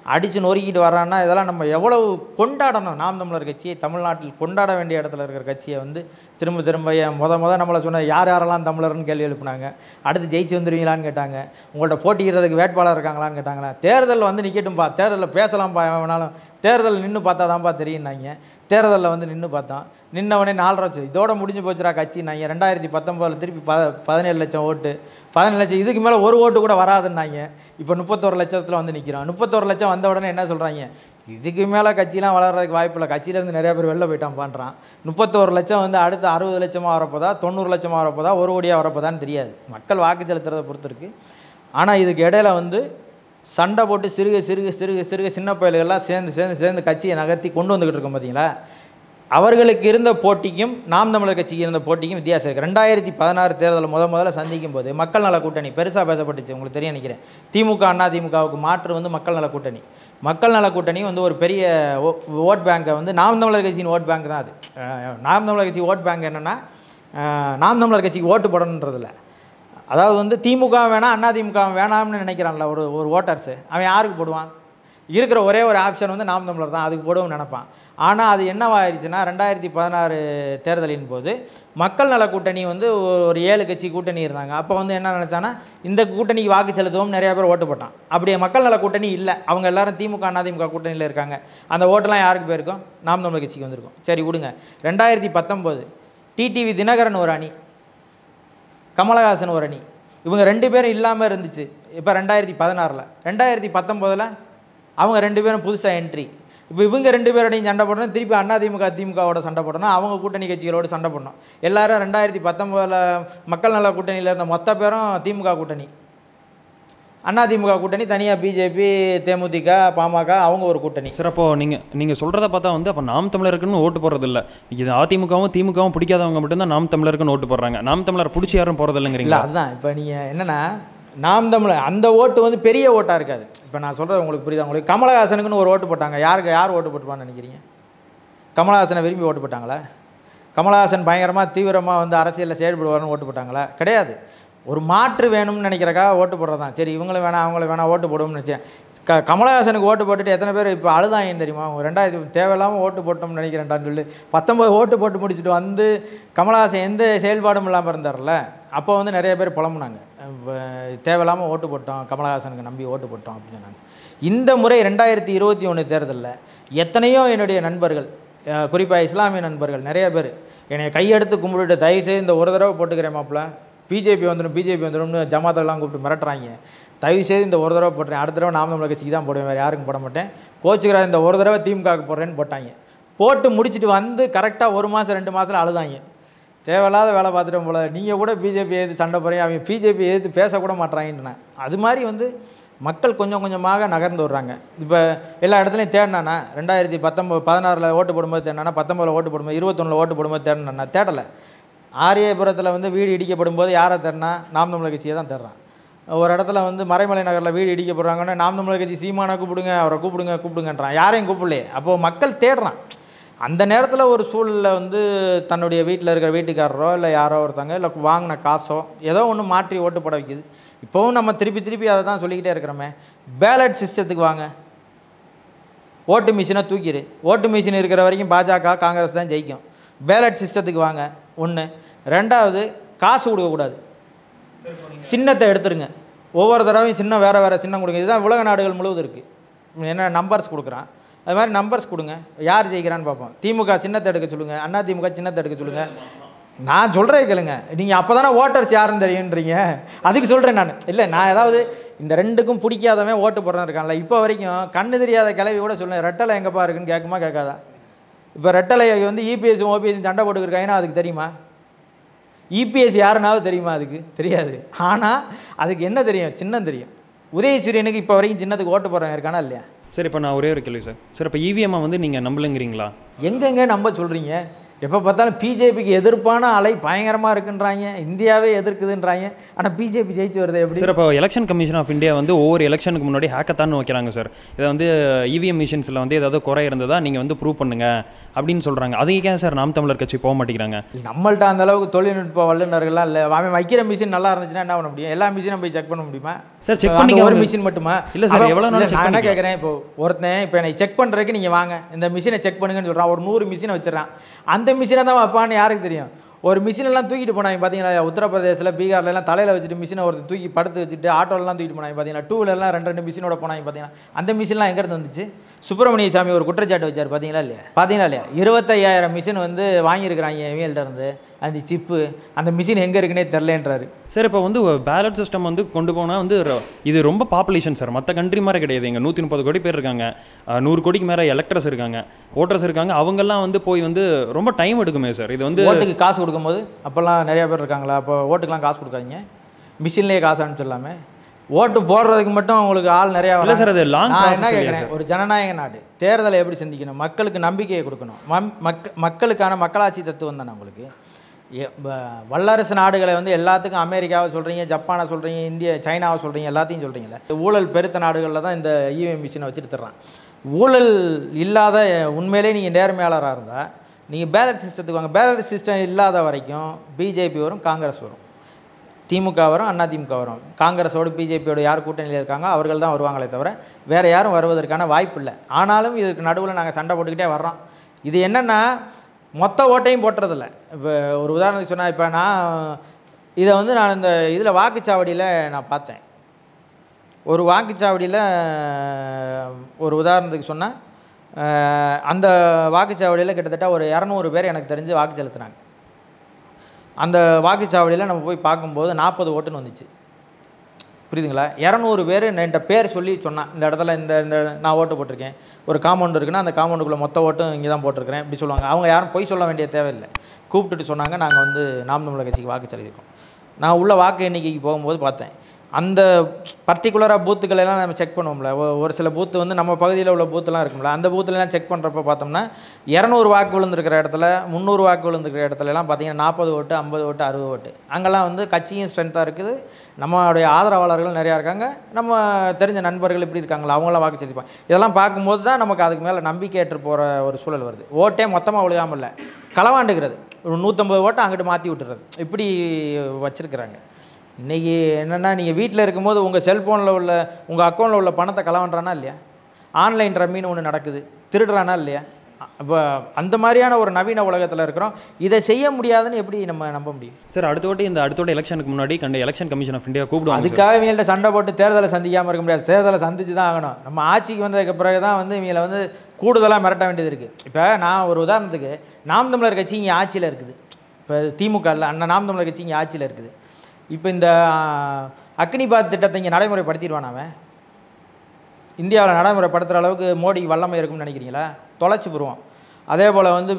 அடித்து நொறுக்கிட்டு வர்றான்னா இதெல்லாம் நம்ம எவ்வளவு கொண்டாடணும். நாம் தமிழர் கட்சியை தமிழ்நாட்டில் கொண்டாட வேண்டிய இடத்துல இருக்கிற கட்சியை வந்து திரும்ப திரும்ப முத முத நம்மளை சொன்ன யார் யாரெல்லாம் தமிழர்னு கேள்வி எழுப்புனாங்க. அடுத்து ஜெயிச்சு வந்துடுவீங்களான்னு கேட்டாங்க. உங்கள்கிட்ட போட்டிக்கிறதுக்கு வேட்பாளர் இருக்காங்களான்னு கேட்டாங்களா. தேர்தலில் வந்து நிற்கட்டும்பா, தேர்தலில் பேசலாம்ப்பா வேணாலும், தேர்தல் நின்று பார்த்தா தான்ப்பா தெரியும்னாங்க. தேர்தலில் வந்து நின்று பார்த்தோம். நின்னவனே நாலரை லட்சம் இதோட முடிஞ்சு போச்சுரா கட்சினாங்க. ரெண்டாயிரத்தி பத்தொம்போதில் திருப்பி ப பதினேழு லட்சம் ஓட்டு, பதினேழு லட்சம் இதுக்கு மேலே ஒரு ஓட்டு கூட வராதுன்னாங்க. இப்போ முப்பத்தோரு லட்சத்தில் வந்து நிற்கிறோம். முப்பத்தோரு லட்சம் வந்த உடனே என்ன சொல்கிறாங்க, இதுக்கு மேலே கட்சிலாம் வளர்கிறதுக்கு வாய்ப்பு இல்லை, கட்சியிலேருந்து நிறையா பேர் வெளில போயிட்டான் பண்ணுறான். முப்பத்தோரு லட்சம் வந்து அடுத்து அறுபது லட்சமாக வரப்போதா, தொண்ணூறு லட்சமாக வரப்போதா, ஒரு கோடியாக வரப்போதான்னு தெரியாது. மக்கள் வாக்கு செலுத்துறதை பொறுத்து இருக்குது. ஆனால் இதுக்கு இடையில வந்து சண்டை போட்டு சிறுக சிறுக சிறுக சிறுக சின்ன பயல்கள்லாம் சேர்ந்து சேர்ந்து சேர்ந்து கட்சியை நகர்த்தி கொண்டு வந்துக்கிட்டு இருக்கோம். பார்த்தீங்களா, அவர்களுக்கு இருந்த போட்டிக்கும் நாம் தமிழர் கட்சிக்கு இருந்த போட்டிக்கும் வித்தியாசம் இருக்குது. ரெண்டாயிரத்தி பதினாறு தேர்தலில் முத முதல்ல சந்திக்கும் போது மக்கள் நல கூட்டணி பெருசாக பேசப்பட்டுச்சு. உங்களுக்கு தெரியும் நினைக்கிறேன். திமுக அண்ணா திமுகவுக்கு மாற்று வந்து மக்கள் நல கூட்டணி. மக்கள் நல கூட்டணி வந்து ஒரு பெரிய ஓட் பேங்கை வந்து நாம் தமிழர் கட்சியின் ஓட் பேங்க் தான் அது. நாம் தமிழர் கட்சி ஓட் பேங்க் என்னென்னா, நாம் தமிழர் கட்சிக்கு ஓட்டு போடணுன்றதில்ல. அதாவது வந்து திமுக வேணாம் அண்ணா திமுக வேணாம்னு நினைக்கிறான்ல ஒரு ஒரு ஓட்டர்ஸு, அவன் யாருக்கு போடுவான்? இருக்கிற ஒரே ஒரு ஆப்ஷன் வந்து நாம் தமிழர் தான், அதுக்கு போடவும் நினைப்பான். ஆனால் அது என்னவாயிருச்சுன்னா, ரெண்டாயிரத்தி பதினாறு தேர்தலின் போது மக்கள் நல கூட்டணி வந்து ஒரு ஏழு கட்சி கூட்டணி இருந்தாங்க. அப்போ வந்து என்ன நினச்சான்னா, இந்த கூட்டணிக்கு வாக்கு செலுத்தவும் நிறையா பேர் ஓட்டு போட்டான். அப்படியே மக்கள் நல கூட்டணி இல்லை, அவங்க எல்லாரும் திமுக அண்ணா திமுக கூட்டணியில் இருக்காங்க. அந்த ஓட்டெல்லாம் யாருக்கு போயிருக்கும்? நாம் தமிழர் கட்சிக்கு வந்திருக்கும். சரி விடுங்க. ரெண்டாயிரத்தி பத்தொம்போது டிடிவி தினகரன் ஒரு அணி, கமலஹாசன் ஒரு அணி, இவங்க ரெண்டு பேரும் இல்லாமல் இருந்துச்சு. இப்போ ரெண்டாயிரத்தி பதினாறில் ரெண்டாயிரத்தி பத்தொம்போதில் அவங்க ரெண்டு பேரும் புதுசாக என்ட்ரி. இப்போ இவங்க ரெண்டு பேரோடையும் சண்டை போடணும், திருப்பி அண்ணா திமுக திமுகவோட சண்டை போடணும், அவங்க கூட்டணி கட்சிகளோடு சண்டை போடணும். எல்லாரும் ரெண்டாயிரத்தி பத்தொம்போதில் மக்கள் நல கூட்டணியில் இருந்த மொத்த பேரும் திமுக கூட்டணி, அண்ணா திமுக கூட்டணி தனியாக, பிஜேபி தேமுதிக பாமக அவங்க ஒரு கூட்டணி. சார் அப்போ நீங்கள் நீங்கள் சொல்கிறத பார்த்தா வந்து அப்போ நாம் தமிழருக்குன்னு ஓட்டு போடுறது இல்லை, இது அதிமுகவும் திமுகவும் பிடிக்காதவங்க மட்டும்தான் நாம் தமிழருக்குன்னு ஓட்டு போடுறாங்க, நாம் தமிழர் பிடிச்சி யாரும் போகிறது இல்லைங்கிறீங்களா? அதுதான் இப்போ நீங்கள் என்னென்னா, நாம் தமிழர் அந்த ஓட்டு வந்து பெரிய ஓட்டாக இருக்காது. இப்போ நான் சொல்கிறது உங்களுக்கு புரியுதா? உங்களுக்கு கமலஹாசனுக்குன்னு ஒரு ஓட்டு போட்டாங்க, யாருக்கு யார் ஓட்டு போட்டுப்பான்னு நினைக்கிறீங்க? கமலஹாசனை விரும்பி ஓட்டு போட்டாங்களா? கமலஹாசன் பயங்கரமாக தீவிரமாக வந்து அரசியலில் செயல்படுவார்னு ஓட்டு போட்டாங்களா? கிடையாது. ஒரு மாற்று வேணும்னு நினைக்கிறக்காக ஓட்டு போடுறது தான். சரி இவங்களும் வேணாம் அவங்களும் வேணாம் ஓட்டு போடுவோம்னு நினச்சேன். க கமலஹாசனுக்கு ஓட்டு போட்டுட்டு எத்தனை பேர் இப்போ அழுதாங்கன்னு தெரியுமா? அவங்க ரெண்டாயிரத்தி தேவையில்லாமல் ஓட்டு போட்டோம்னு நினைக்கிறேன்டான்னு சொல்லி பத்தொம்பது ஓட்டு போட்டு முடிச்சுட்டு வந்து கமலஹாசன் எந்த செயல்பாடும் இல்லாமல் இருந்தார்ல, அப்போ வந்து நிறைய பேர் புலம்புனாங்க, தேவையில்லாமல் ஓட்டு போட்டோம், கமலஹாசனுக்கு நம்பி ஓட்டு போட்டோம் அப்படின்னு சொன்னாங்க. இந்த முறை ரெண்டாயிரத்தி இருபத்தி ஒன்று தேர்தலில் எத்தனையோ என்னுடைய நண்பர்கள், குறிப்பாக இஸ்லாமிய நண்பர்கள் நிறைய பேர் என்னை கையெடுத்து கும்பிட்டுட்டு தயவுசெய்து இந்த ஒரு தடவை போட்டுக்கிறேன் மாப்பிள்ள, பிஜேபி வந்துடும் பிஜேபி வந்துடும்னு ஜமாத்தெல்லாம் கூப்பிட்டு மிரட்டுறாங்க, தயவுசெய்து இந்த ஒரு தடவை போட்டுறேன், அடுத்த தடவை நாம் தமிழர் கட்சிக்கு தான் போடுவேன், வேறு யாருக்கும் போட மாட்டேன், கோச்சுக்கிறா இந்த ஒரு தடவை திமுகவுக்கு போடுறேன்னு போட்டாங்க. போட்டு முடிச்சுட்டு வந்து கரெக்டாக ஒரு மாதம் ரெண்டு மாதத்தில் அழுதாங்க, தேவையில்லாத வேலை பார்த்துட்டோம் போல, நீங்கள் கூட பிஜேபி எதிர்த்து சண்டை போகிறீங்க, அவங்க பிஜேபி எதிர்த்து பேசக்கூட மாட்டாங்கன்னு. அது மாதிரி வந்து மக்கள் கொஞ்சம் கொஞ்சமாக நகர்ந்து வர்றாங்க. இப்போ எல்லா இடத்துலையும் தேடினானா, ரெண்டாயிரத்தி பத்தொம்பது பதினாறில் ஓட்டு போடும்போது தேடினானா, பத்தொம்பதில் ஓட்டு போடும்போது, இருபத்தொன்னில் ஓட்டு போடும்போது தேடினா தேடலை. ஆரியபுரத்தில் வந்து வீடு இடிக்கப்படும் போது யாரை தேடினா, நாம் தமிழர் கட்சியை தான் தேடுறான். ஒரு இடத்துல வந்து மறைமலை நகரில் வீடு இடிக்கப்படுறாங்கன்னா நாம் தமிழர் கட்சி சீமானை கூப்பிடுங்க, அவரை கூப்பிடுங்க கூப்பிடுங்கன்றான், யாரையும் கூப்பிடலையே. அப்போது மக்கள் தேடுறான். அந்த நேரத்தில் ஒரு சூழலில் வந்து தன்னுடைய வீட்டில் இருக்கிற வீட்டுக்காரரோ இல்லை யாரோ ஒருத்தங்க இல்லை வாங்கின காசோ ஏதோ ஒன்று மாற்றி ஓட்டு போட வைக்குது. இப்போவும் நம்ம திருப்பி திருப்பி அதை தான் சொல்லிக்கிட்டே இருக்கிறோமே, பேலட் சிஸ்டத்துக்கு வாங்க, ஓட்டு மிஷினை தூக்கிடு, ஓட்டு மிஷின் இருக்கிற வரைக்கும் பாஜக காங்கிரஸ் தான் ஜெயிக்கும். பேலட் சிஸ்டத்துக்கு வாங்க ஒன்று. ரெண்டாவது, காசு கொடுக்கக்கூடாது, சின்னத்தை எடுத்துருங்க, ஒவ்வொரு தடவையும் சின்னம் வேறு வேறு சின்னம் கொடுங்க. இதுதான் உலக நாடுகள் முழுவதும் இருக்குது. என்ன நம்பர்ஸ் கொடுக்குறான், அது மாதிரி நம்பர்ஸ் கொடுங்க, யார் ஜெயிக்கிறான்னு பார்ப்போம். திமுக சின்னத்தை எடுக்க சொல்லுங்கள், அண்ணா திமுக சின்னத்தை எடுக்க சொல்லுங்கள். நான் சொல்கிறேன் கேளுங்க, நீங்கள் அப்போ தானே ஓட்டர்ஸ் யாருன்னு தெரியுன்றீங்க, அதுக்கு சொல்கிறேன் நான். இல்லை நான் ஏதாவது இந்த ரெண்டுக்கும் பிடிக்காதவன் ஓட்டு போடுறேன் இருக்கான்ல, இப்போ வரைக்கும் கண்ணு தெரியாத கிளவி கூட சொல்லுங்கள், ரெட்டலை எங்கேப்பா இருக்குன்னு கேட்குமா கேட்காதா? இப்போ ரெட்டலை வந்து இபிஎஸும் ஓபிஎஸும் சண்டை போட்டுக்கிருக்காங்கன்னா அதுக்கு தெரியுமா? இபிஎஸ் யாருனாவது தெரியுமா? அதுக்கு தெரியாது. ஆனால் அதுக்கு என்ன தெரியும்? சின்னம் தெரியும். உதயசூரியனுக்கு இப்போ வரைக்கும் சின்னத்துக்கு ஓட்டு போடுறவங்க இருக்கானா இல்லையா? சரி, இப்போ நான் ஒரே ஒரு கேள்வி சார். சார் இப்போ இவிஎம்மை வந்து நீங்கள் நம்பலைங்கிறீங்களா? எங்கெங்கே நம்ப சொல்கிறீங்க? எப்போ பார்த்தாலும் பிஜேபிக்கு எதிர்ப்பான அலை பயங்கரமாக இருக்குன்றாங்க, இந்தியாவே எதிர்க்குதுன்றாங்க. ஆனால் பிஜேபி ஜெயிச்சு வருது எப்படி சார்? இப்போ எலெக்ஷன் கமிஷன் ஆஃப் இந்தியா வந்து ஒவ்வொரு எலெக்ஷனுக்கு முன்னாடி ஹேக்கத்தான் வைக்கிறாங்க சார். இதை வந்து இவிஎம் மிஷின்ஸில் வந்து ஏதாவது குறை இருந்ததா நீங்கள் வந்து ப்ரூவ் பண்ணுங்க அப்படின்னு சொல்கிறாங்க. அதுக்கே சார் நாம் தமிழர் கட்சி போக மாட்டேங்கிறாங்க. நம்மள்ட்ட அந்த அளவுக்கு தொழில்நுட்ப வல்லுநர்கள்லாம் இல்லை. அவன் வைக்கிற மிஷின் நல்லா இருந்துச்சுன்னா என்ன பண்ண முடியும்? எல்லா மிஷினும் போய் செக் பண்ண முடியுமா சார்? செக் பண்ணி ஒரு மிஷின் மட்டுமா? இல்லை சார், எவ்வளோ நாள் நான் என்ன கேட்குறேன், இப்போ ஒருத்தன் இப்போ எனக்கு செக் பண்ணுறதுக்கு நீங்கள் வாங்க இந்த மிஷினை செக் பண்ணுங்கன்னு சொல்கிறான். ஒரு நூறு மிஷினை வச்சிடறான். அந்த மிஷினை தான் வைப்பான்னு யாருக்கு தெரியும்? ஒரு மிஷினெல்லாம் தூக்கிட்டு போனாங்க பார்த்தீங்களா, உத்தரப்பிரதேசில் பீகார்லாம் தலையில் வச்சுட்டு மிஷினை ஒருத்தர் தூக்கி படுத்து வச்சுட்டு ஆட்டோலாம் தூக்கிட்டு போனாங்க பார்த்தீங்களா, டூ வீலர்லாம் ரெண்டு ரெண்டு மிஷினோட போனாங்க பார்த்தீங்கன்னா. அந்த மிஷின்லாம் எங்கேருந்து வந்துச்சு? சுப்பிரமணிய சாமி ஒரு குற்றச்சாட்டு வச்சார் பார்த்தீங்களா இல்லையா? பார்த்தீங்களா இல்லையா? இருபத்தையாயிரம் மிஷின் வந்து வாங்கியிருக்கிறாங்க இவங்கள்ட்ட இருந்து. அந்த சிப்பு அந்த மிஷின் எங்கே இருக்குன்னே தெரிலன்றாரு. சார் இப்போ வந்து பேலட் சிஸ்டம் வந்து கொண்டு போனால் வந்து இது ரொம்ப பாப்புலேஷன் சார், மற்ற கண்ட்ரி மாதிரி கிடையாது. இங்கே நூற்றி முப்பது கோடி பேர் இருக்காங்க, நூறு கோடிக்கு மேலே எலக்ட்ரஸ் இருக்காங்க, ஓட்டர்ஸ் இருக்காங்க. அவங்கெல்லாம் வந்து போய் வந்து ரொம்ப டைம் எடுக்குமே சார். இது வந்து ஓட்டுக்கு காசு கொடுக்கும்போது அப்போல்லாம் நிறையா பேர் இருக்காங்களா? அப்போ ஓட்டுக்கெலாம் காசு கொடுக்காதீங்க, மிஷின்லேயே காசு அனுப்பிச்சிடலாமே. ஓட்டு போடுறதுக்கு மட்டும் உங்களுக்கு ஆள் நிறையா இல்லை சார். அது லாங் என்ன கேட்குறேன், ஒரு ஜனநாயக நாடு தேர்தலை எப்படி சிந்திக்கணும்? மக்களுக்கு நம்பிக்கையை கொடுக்கணும். மக் மக்களுக்கான மக்களாட்சி தத்துவம் தானே உங்களுக்கு. வல்லரசு நாடுகளை வந்து எல்லாத்துக்கும் அமெரிக்காவை சொல்கிறீங்க, ஜப்பானை சொல்கிறீங்க, இந்திய சைனாவை சொல்கிறீங்க, எல்லாத்தையும் சொல்கிறீங்களே. ஊழல் பெருத்த நாடுகளில் தான் இந்த இவிஎம் மிஷினை வச்சுட்டு தர்றான். ஊழல் இல்லாத உண்மையிலே நீங்கள் நேர்மையாளராக இருந்தால் நீங்கள் பேலட் சிஸ்டத்துக்கு வாங்க. பேலட் சிஸ்டம் இல்லாத வரைக்கும் பிஜேபி வரும், காங்கிரஸ் வரும், திமுக வரும், அண்ணா திமுக வரும். காங்கிரஸோடு பிஜேபியோட யார் கூட்டணியில் இருக்காங்க அவர்கள் தான் வருவாங்களே தவிர வேறு யாரும் வருவதற்கான வாய்ப்பு இல்லை. ஆனாலும் இதுக்கு நடுவில் நாங்கள் சண்டை போட்டுக்கிட்டே வர்றோம். இது என்னென்னா மொத்த ஓட்டையும் போட்டுறதில்ல. இப்போ ஒரு உதாரணத்துக்கு சொன்னால், இப்போ நான் இதை வந்து நான் இந்த இதில் வாக்குச்சாவடியில் நான் பார்த்தேன். ஒரு வாக்குச்சாவடியில் ஒரு உதாரணத்துக்கு சொன்னால், அந்த வாக்குச்சாவடியில் கிட்டத்தட்ட ஒரு இரநூறு பேர் எனக்கு தெரிஞ்சு வாக்கு செலுத்துனாங்க. அந்த வாக்குச்சாவடியில் நம்ம போய் பார்க்கும்போது நாற்பது ஓட்டுன்னு வந்துச்சு. புரியுதுங்களா? இரநூறு பேர் என்கிட்ட பேர் சொல்லி சொன்னான், இந்த இடத்துல இந்த இந்த நான் ஓட்டு போட்டிருக்கேன். ஒரு காம்பவுண்ட் இருக்குன்னா அந்த காம்பவுண்டுக்குள்ளே மொத்த ஓட்டும் இங்கே தான் போட்டிருக்கிறேன் இப்படி சொல்லுவாங்க. அவங்க யாரும் பொய் சொல்ல வேண்டிய தேவையில்லை. கூப்பிட்டுட்டு சொன்னாங்க, நாங்கள் வந்து நாம் தமிழர் கட்சிக்கு வாக்கு செலுத்திருக்கோம். நான் உள்ள வாக்கு எண்ணிக்கைக்கு போகும்போது பார்த்தேன், அந்த பர்டிகுலராக பூத்துக்களெல்லாம் நம்ம செக் பண்ணுவோம்ல. ஒரு சில பூத்து வந்து நம்ம பகுதியில் உள்ள பூத்துலாம் இருக்கும்ல, அந்த பூத்துலலாம் செக் பண்ணுறப்ப பார்த்தோம்னா இரநூறு வாக்கு விழுந்துருக்கிற இடத்துல, முந்நூறு வாக்கு விழுந்துருக்கிற இடத்துலலாம் பார்த்தீங்கன்னா நாற்பது ஓட்டு, ஐம்பது ஓட்டு, அறுபது ஓட்டு. அங்கெல்லாம் வந்து கட்சியும் ஸ்ட்ரென்த்தாக இருக்குது, நம்மளுடைய ஆதரவாளர்கள் நிறையா இருக்காங்க, நம்ம தெரிஞ்ச நண்பர்கள் இப்படி இருக்காங்களா அவங்களாம் வாக்கு செலுத்திப்பாங்க. இதெல்லாம் பார்க்கும்போது தான் நமக்கு அதுக்கு மேலே நம்பிக்கை ஏற்று போகிற ஒரு சூழல் வருது. ஓட்டே மொத்தமாக விழுகாமல் இல்லை, களவாண்டுகிறது. ஒரு நூற்றம்பது ஓட்டை அங்கிட்டு மாற்றி விட்டுறது, இப்படி வச்சுருக்குறாங்க. இன்றைக்கி என்னென்னா, நீங்கள் வீட்டில் இருக்கும்போது உங்கள் செல்ஃபோனில் உள்ள உங்கள் அக்கௌண்ட்டில் உள்ள பணத்தை களவாண்டுறானா இல்லையா? ஆன்லைன் ரம்மின்னு ஒன்று நடக்குது, திருடுறானா இல்லையா? இப்போ அந்த மாதிரியான ஒரு நவீன உலகத்தில் இருக்கிறோம். இதை செய்ய முடியாதுன்னு எப்படி நம்ம நம்ப முடியும் சார்? அடுத்த வாட்டி இந்த அடுத்தோட எலெக்ஷனுக்கு முன்னாடி கண்ட எலெக்ஷன் கமிஷன் ஆஃப் இந்தியா கூப்பிடுவாங்க. அதுக்காக இவங்கள்ட்ட சண்டை போட்டு தேர்தலை சந்திக்காமல் இருக்க முடியாது. தேர்தலை சந்திச்சு தான் ஆகணும். நம்ம ஆட்சிக்கு வந்ததுக்கு பிறகு தான் வந்து இவங்களை வந்து கூடுதலாக மிரட்ட வேண்டியது இருக்குது. இப்போ நான் ஒரு உதாரணத்துக்கு, நாம் தமிழர் கட்சி இங்கே ஆட்சியில் இருக்குது. இப்போ திமுக இல்லை, அண்ணா நாம் தமிழர் கட்சி இங்கே ஆட்சியில் இருக்குது. இப்போ இந்த அக்னிபாத் திட்டத்தை இங்கே நடைமுறைப்படுத்திடுவான். அவன் இந்தியாவில் நடைமுறைப்படுத்துகிற அளவுக்கு மோடிக்கு வல்லமை இருக்கும்னு நினைக்கிறீங்களா? தொலைச்சி போடுவான். அதே போல் வந்து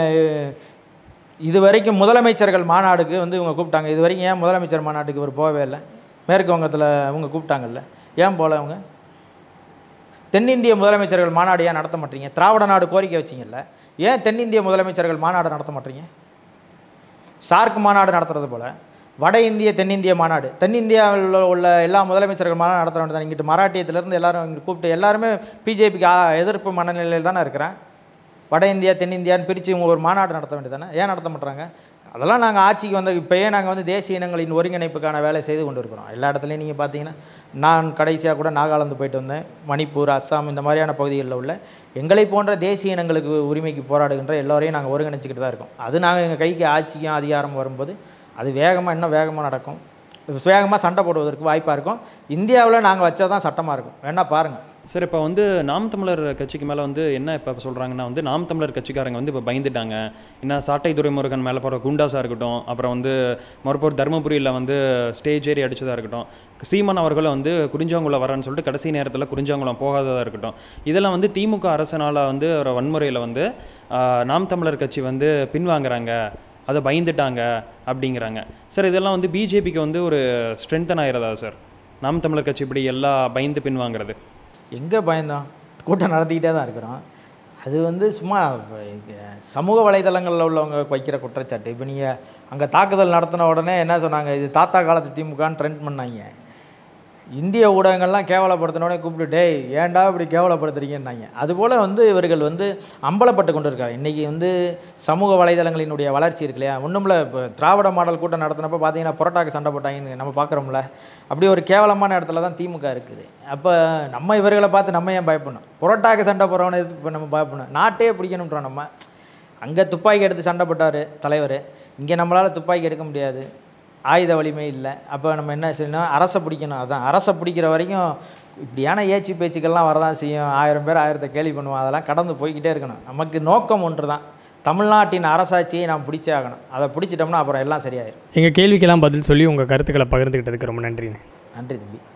இது வரைக்கும் முதலமைச்சர்கள் மாநாடுக்கு வந்து இவங்க கூப்பிட்டாங்க. இது வரைக்கும் ஏன் முதலமைச்சர் மாநாட்டுக்கு இவர் போகவே இல்லை? மேற்கு வங்கத்தில் இவங்க கூப்பிட்டாங்கல்ல, ஏன் போகல அவங்க? தென்னிந்திய முதலமைச்சர்கள் மாநாடு ஏன் நடத்த மாட்டீங்க? திராவிட நாடு கோரிக்கை வச்சிங்கல்ல, ஏன் தென்னிந்திய முதலமைச்சர்கள் மாநாடு நடத்த மாட்டீங்க? சார்க் மாநாடு நடத்துறது போல் வட இந்திய தென்னிந்திய மாநாடு, தென்னிந்தியாவில் உள்ள எல்லா முதலமைச்சர்கள் மாநாடு நடத்த வேண்டியது. இங்கிட்டு மராட்டியத்திலேருந்து எல்லாரும் இங்கே கூப்பிட்டு எல்லாருமே பிஜேபிக்கு எதிர்ப்பு மனநிலையில் தானே இருக்கிறேன். வட இந்தியா தென்னிந்தியான்னு பிரித்து இவங்க ஒரு மாநாடு நடத்த வேண்டியது தானே, ஏன் நடத்த மாட்டுறாங்க? அதெல்லாம் நாங்கள் ஆட்சிக்கு வந்த இப்போயே நாங்கள் வந்து தேசிய இனங்களின் ஒருங்கிணைப்புக்கான வேலை செய்து கொண்டு இருக்கிறோம். எல்லா இடத்துலையும் நீங்கள் பார்த்தீங்கன்னா, நான் கடைசியாக கூட நாகாலாந்து போயிட்டு வந்தேன். மணிப்பூர், அஸ்ஸாம் இந்த மாதிரியான பகுதிகளில் உள்ள எங்களை போன்ற தேசிய இனங்களுக்கு உரிமைக்கு போராடுகின்ற எல்லோரையும் நாங்கள் ஒருங்கிணைச்சிக்கிட்டு தான் இருக்கோம். அது நாங்கள் எங்கள் கைக்கு ஆட்சிக்கும் அதிகாரம் வரும்போது அது வேகமாக இன்னும் வேகமாக நடக்கும். வேகமாக சண்டை போடுவதற்கு வாய்ப்பாக இருக்கும். இந்தியாவில் நாங்கள் வச்சா தான் சட்டமாக இருக்கும், வேணால் பாருங்கள். சார், இப்போ வந்து நாம் தமிழர் கட்சிக்கு மேலே வந்து என்ன இப்போ சொல்கிறாங்கன்னா வந்து நாம் தமிழர் கட்சிக்காரங்க வந்து இப்போ பயந்துட்டாங்க. என்ன சாட்டை துரைமுருகன் மேலே போகிற குண்டாஸாக இருக்கட்டும், அப்புறம் வந்து மறுபோர் தருமபுரியில் வந்து ஸ்டேஜ் ஏறி அடித்ததாக இருக்கட்டும், சீமான் அவர்களும் வந்து குறிஞ்சாங்குளம் வரேன்னு சொல்லிட்டு கடைசி நேரத்தில் குறிஞ்சாங்குளம் போகாததாக இருக்கட்டும், இதெல்லாம் வந்து திமுக அரசனால் வந்து ஒரு வன்முறையில் வந்து நாம் தமிழர் கட்சி வந்து பின்வாங்குறாங்க, அதை பயந்துட்டாங்க அப்படிங்கிறாங்க. சார், இதெல்லாம் வந்து பிஜேபிக்கு வந்து ஒரு ஸ்ட்ரென்தன் ஆகிறதா சார்? நாம் தமிழர் கட்சி இப்படி எல்லா பயந்து பின்வாங்கிறது? எங்கே பயந்தோம்? கூட்டம் நடத்திக்கிட்டே தான் இருக்கிறோம். அது வந்து சும்மா சமூக வலைதளங்களில் உள்ளவங்க வைக்கிற குற்றச்சாட்டு. இப்போ நீங்கள் அங்கே தாக்குதல் நடத்தின உடனே என்ன சொன்னாங்க, இது தாத்தா காலத்து திமுகன்னு ட்ரெண்ட் பண்ணாங்க. இந்திய ஊடகங்கள்லாம் கேவலப்படுத்தினோடனே கூப்பிட்டு டேய் ஏன்டா இப்படி கேவலப்படுத்துறீங்கன்னாங்க. அதுபோல் வந்து இவர்கள் வந்து அம்பலப்பட்டு கொண்டு இருக்காங்க. இன்றைக்கி வந்து சமூக வலைதளங்களினுடைய வளர்ச்சி இருக்கு இல்லையா, ஒன்றும்ல இப்போ திராவிட மாடல் கூட்டம் நடத்தினப்போ பார்த்தீங்கன்னா புரோட்டாக்கு சண்டை போட்டாங்கன்னு நம்ம பார்க்குறோம்ல, அப்படி ஒரு கேவலமான இடத்துல தான் திமுக இருக்குது. அப்போ நம்ம இவர்களை பார்த்து நம்ம ஏன் பயப்படணும்? புரோட்டாக்கு சண்டை போகிறவனை எதுக்கு இப்போ நம்ம பயப்படணும்? நாட்டே பிடிக்கணுன்றோம் நம்ம. அங்கே துப்பாக்கி எடுத்து சண்டை போட்டார் தலைவர், இங்கே நம்மளால் துப்பாக்கி எடுக்க முடியாது, ஆயுத வலிமை இல்லை. அப்போ நம்ம என்ன செய்யணும், அரசை பிடிக்கணும். அதுதான் அரசை பிடிக்கிற வரைக்கும் இப்படியான ஏச்சு பேச்சுக்கள்லாம் வரதான் செய்யும். ஆயிரம் பேர் ஆயிரத்தை கேள்வி பண்ணுவோம், அதெல்லாம் கடந்து போய்கிட்டே இருக்கணும். நமக்கு நோக்கம் ஒன்று தான், தமிழ்நாட்டின் அரசாட்சியை நாம் பிடிச்சே ஆகணும். அதை பிடிச்சிட்டோம்னா அப்புறம் எல்லாம் சரியாயிடும். எங்கள் கேள்விக்கெல்லாம் பதில் சொல்லி உங்கள் கருத்துக்களை பகிர்ந்துக்கிட்டதுக்கு ரொம்ப நன்றி. நன்றி தம்பி.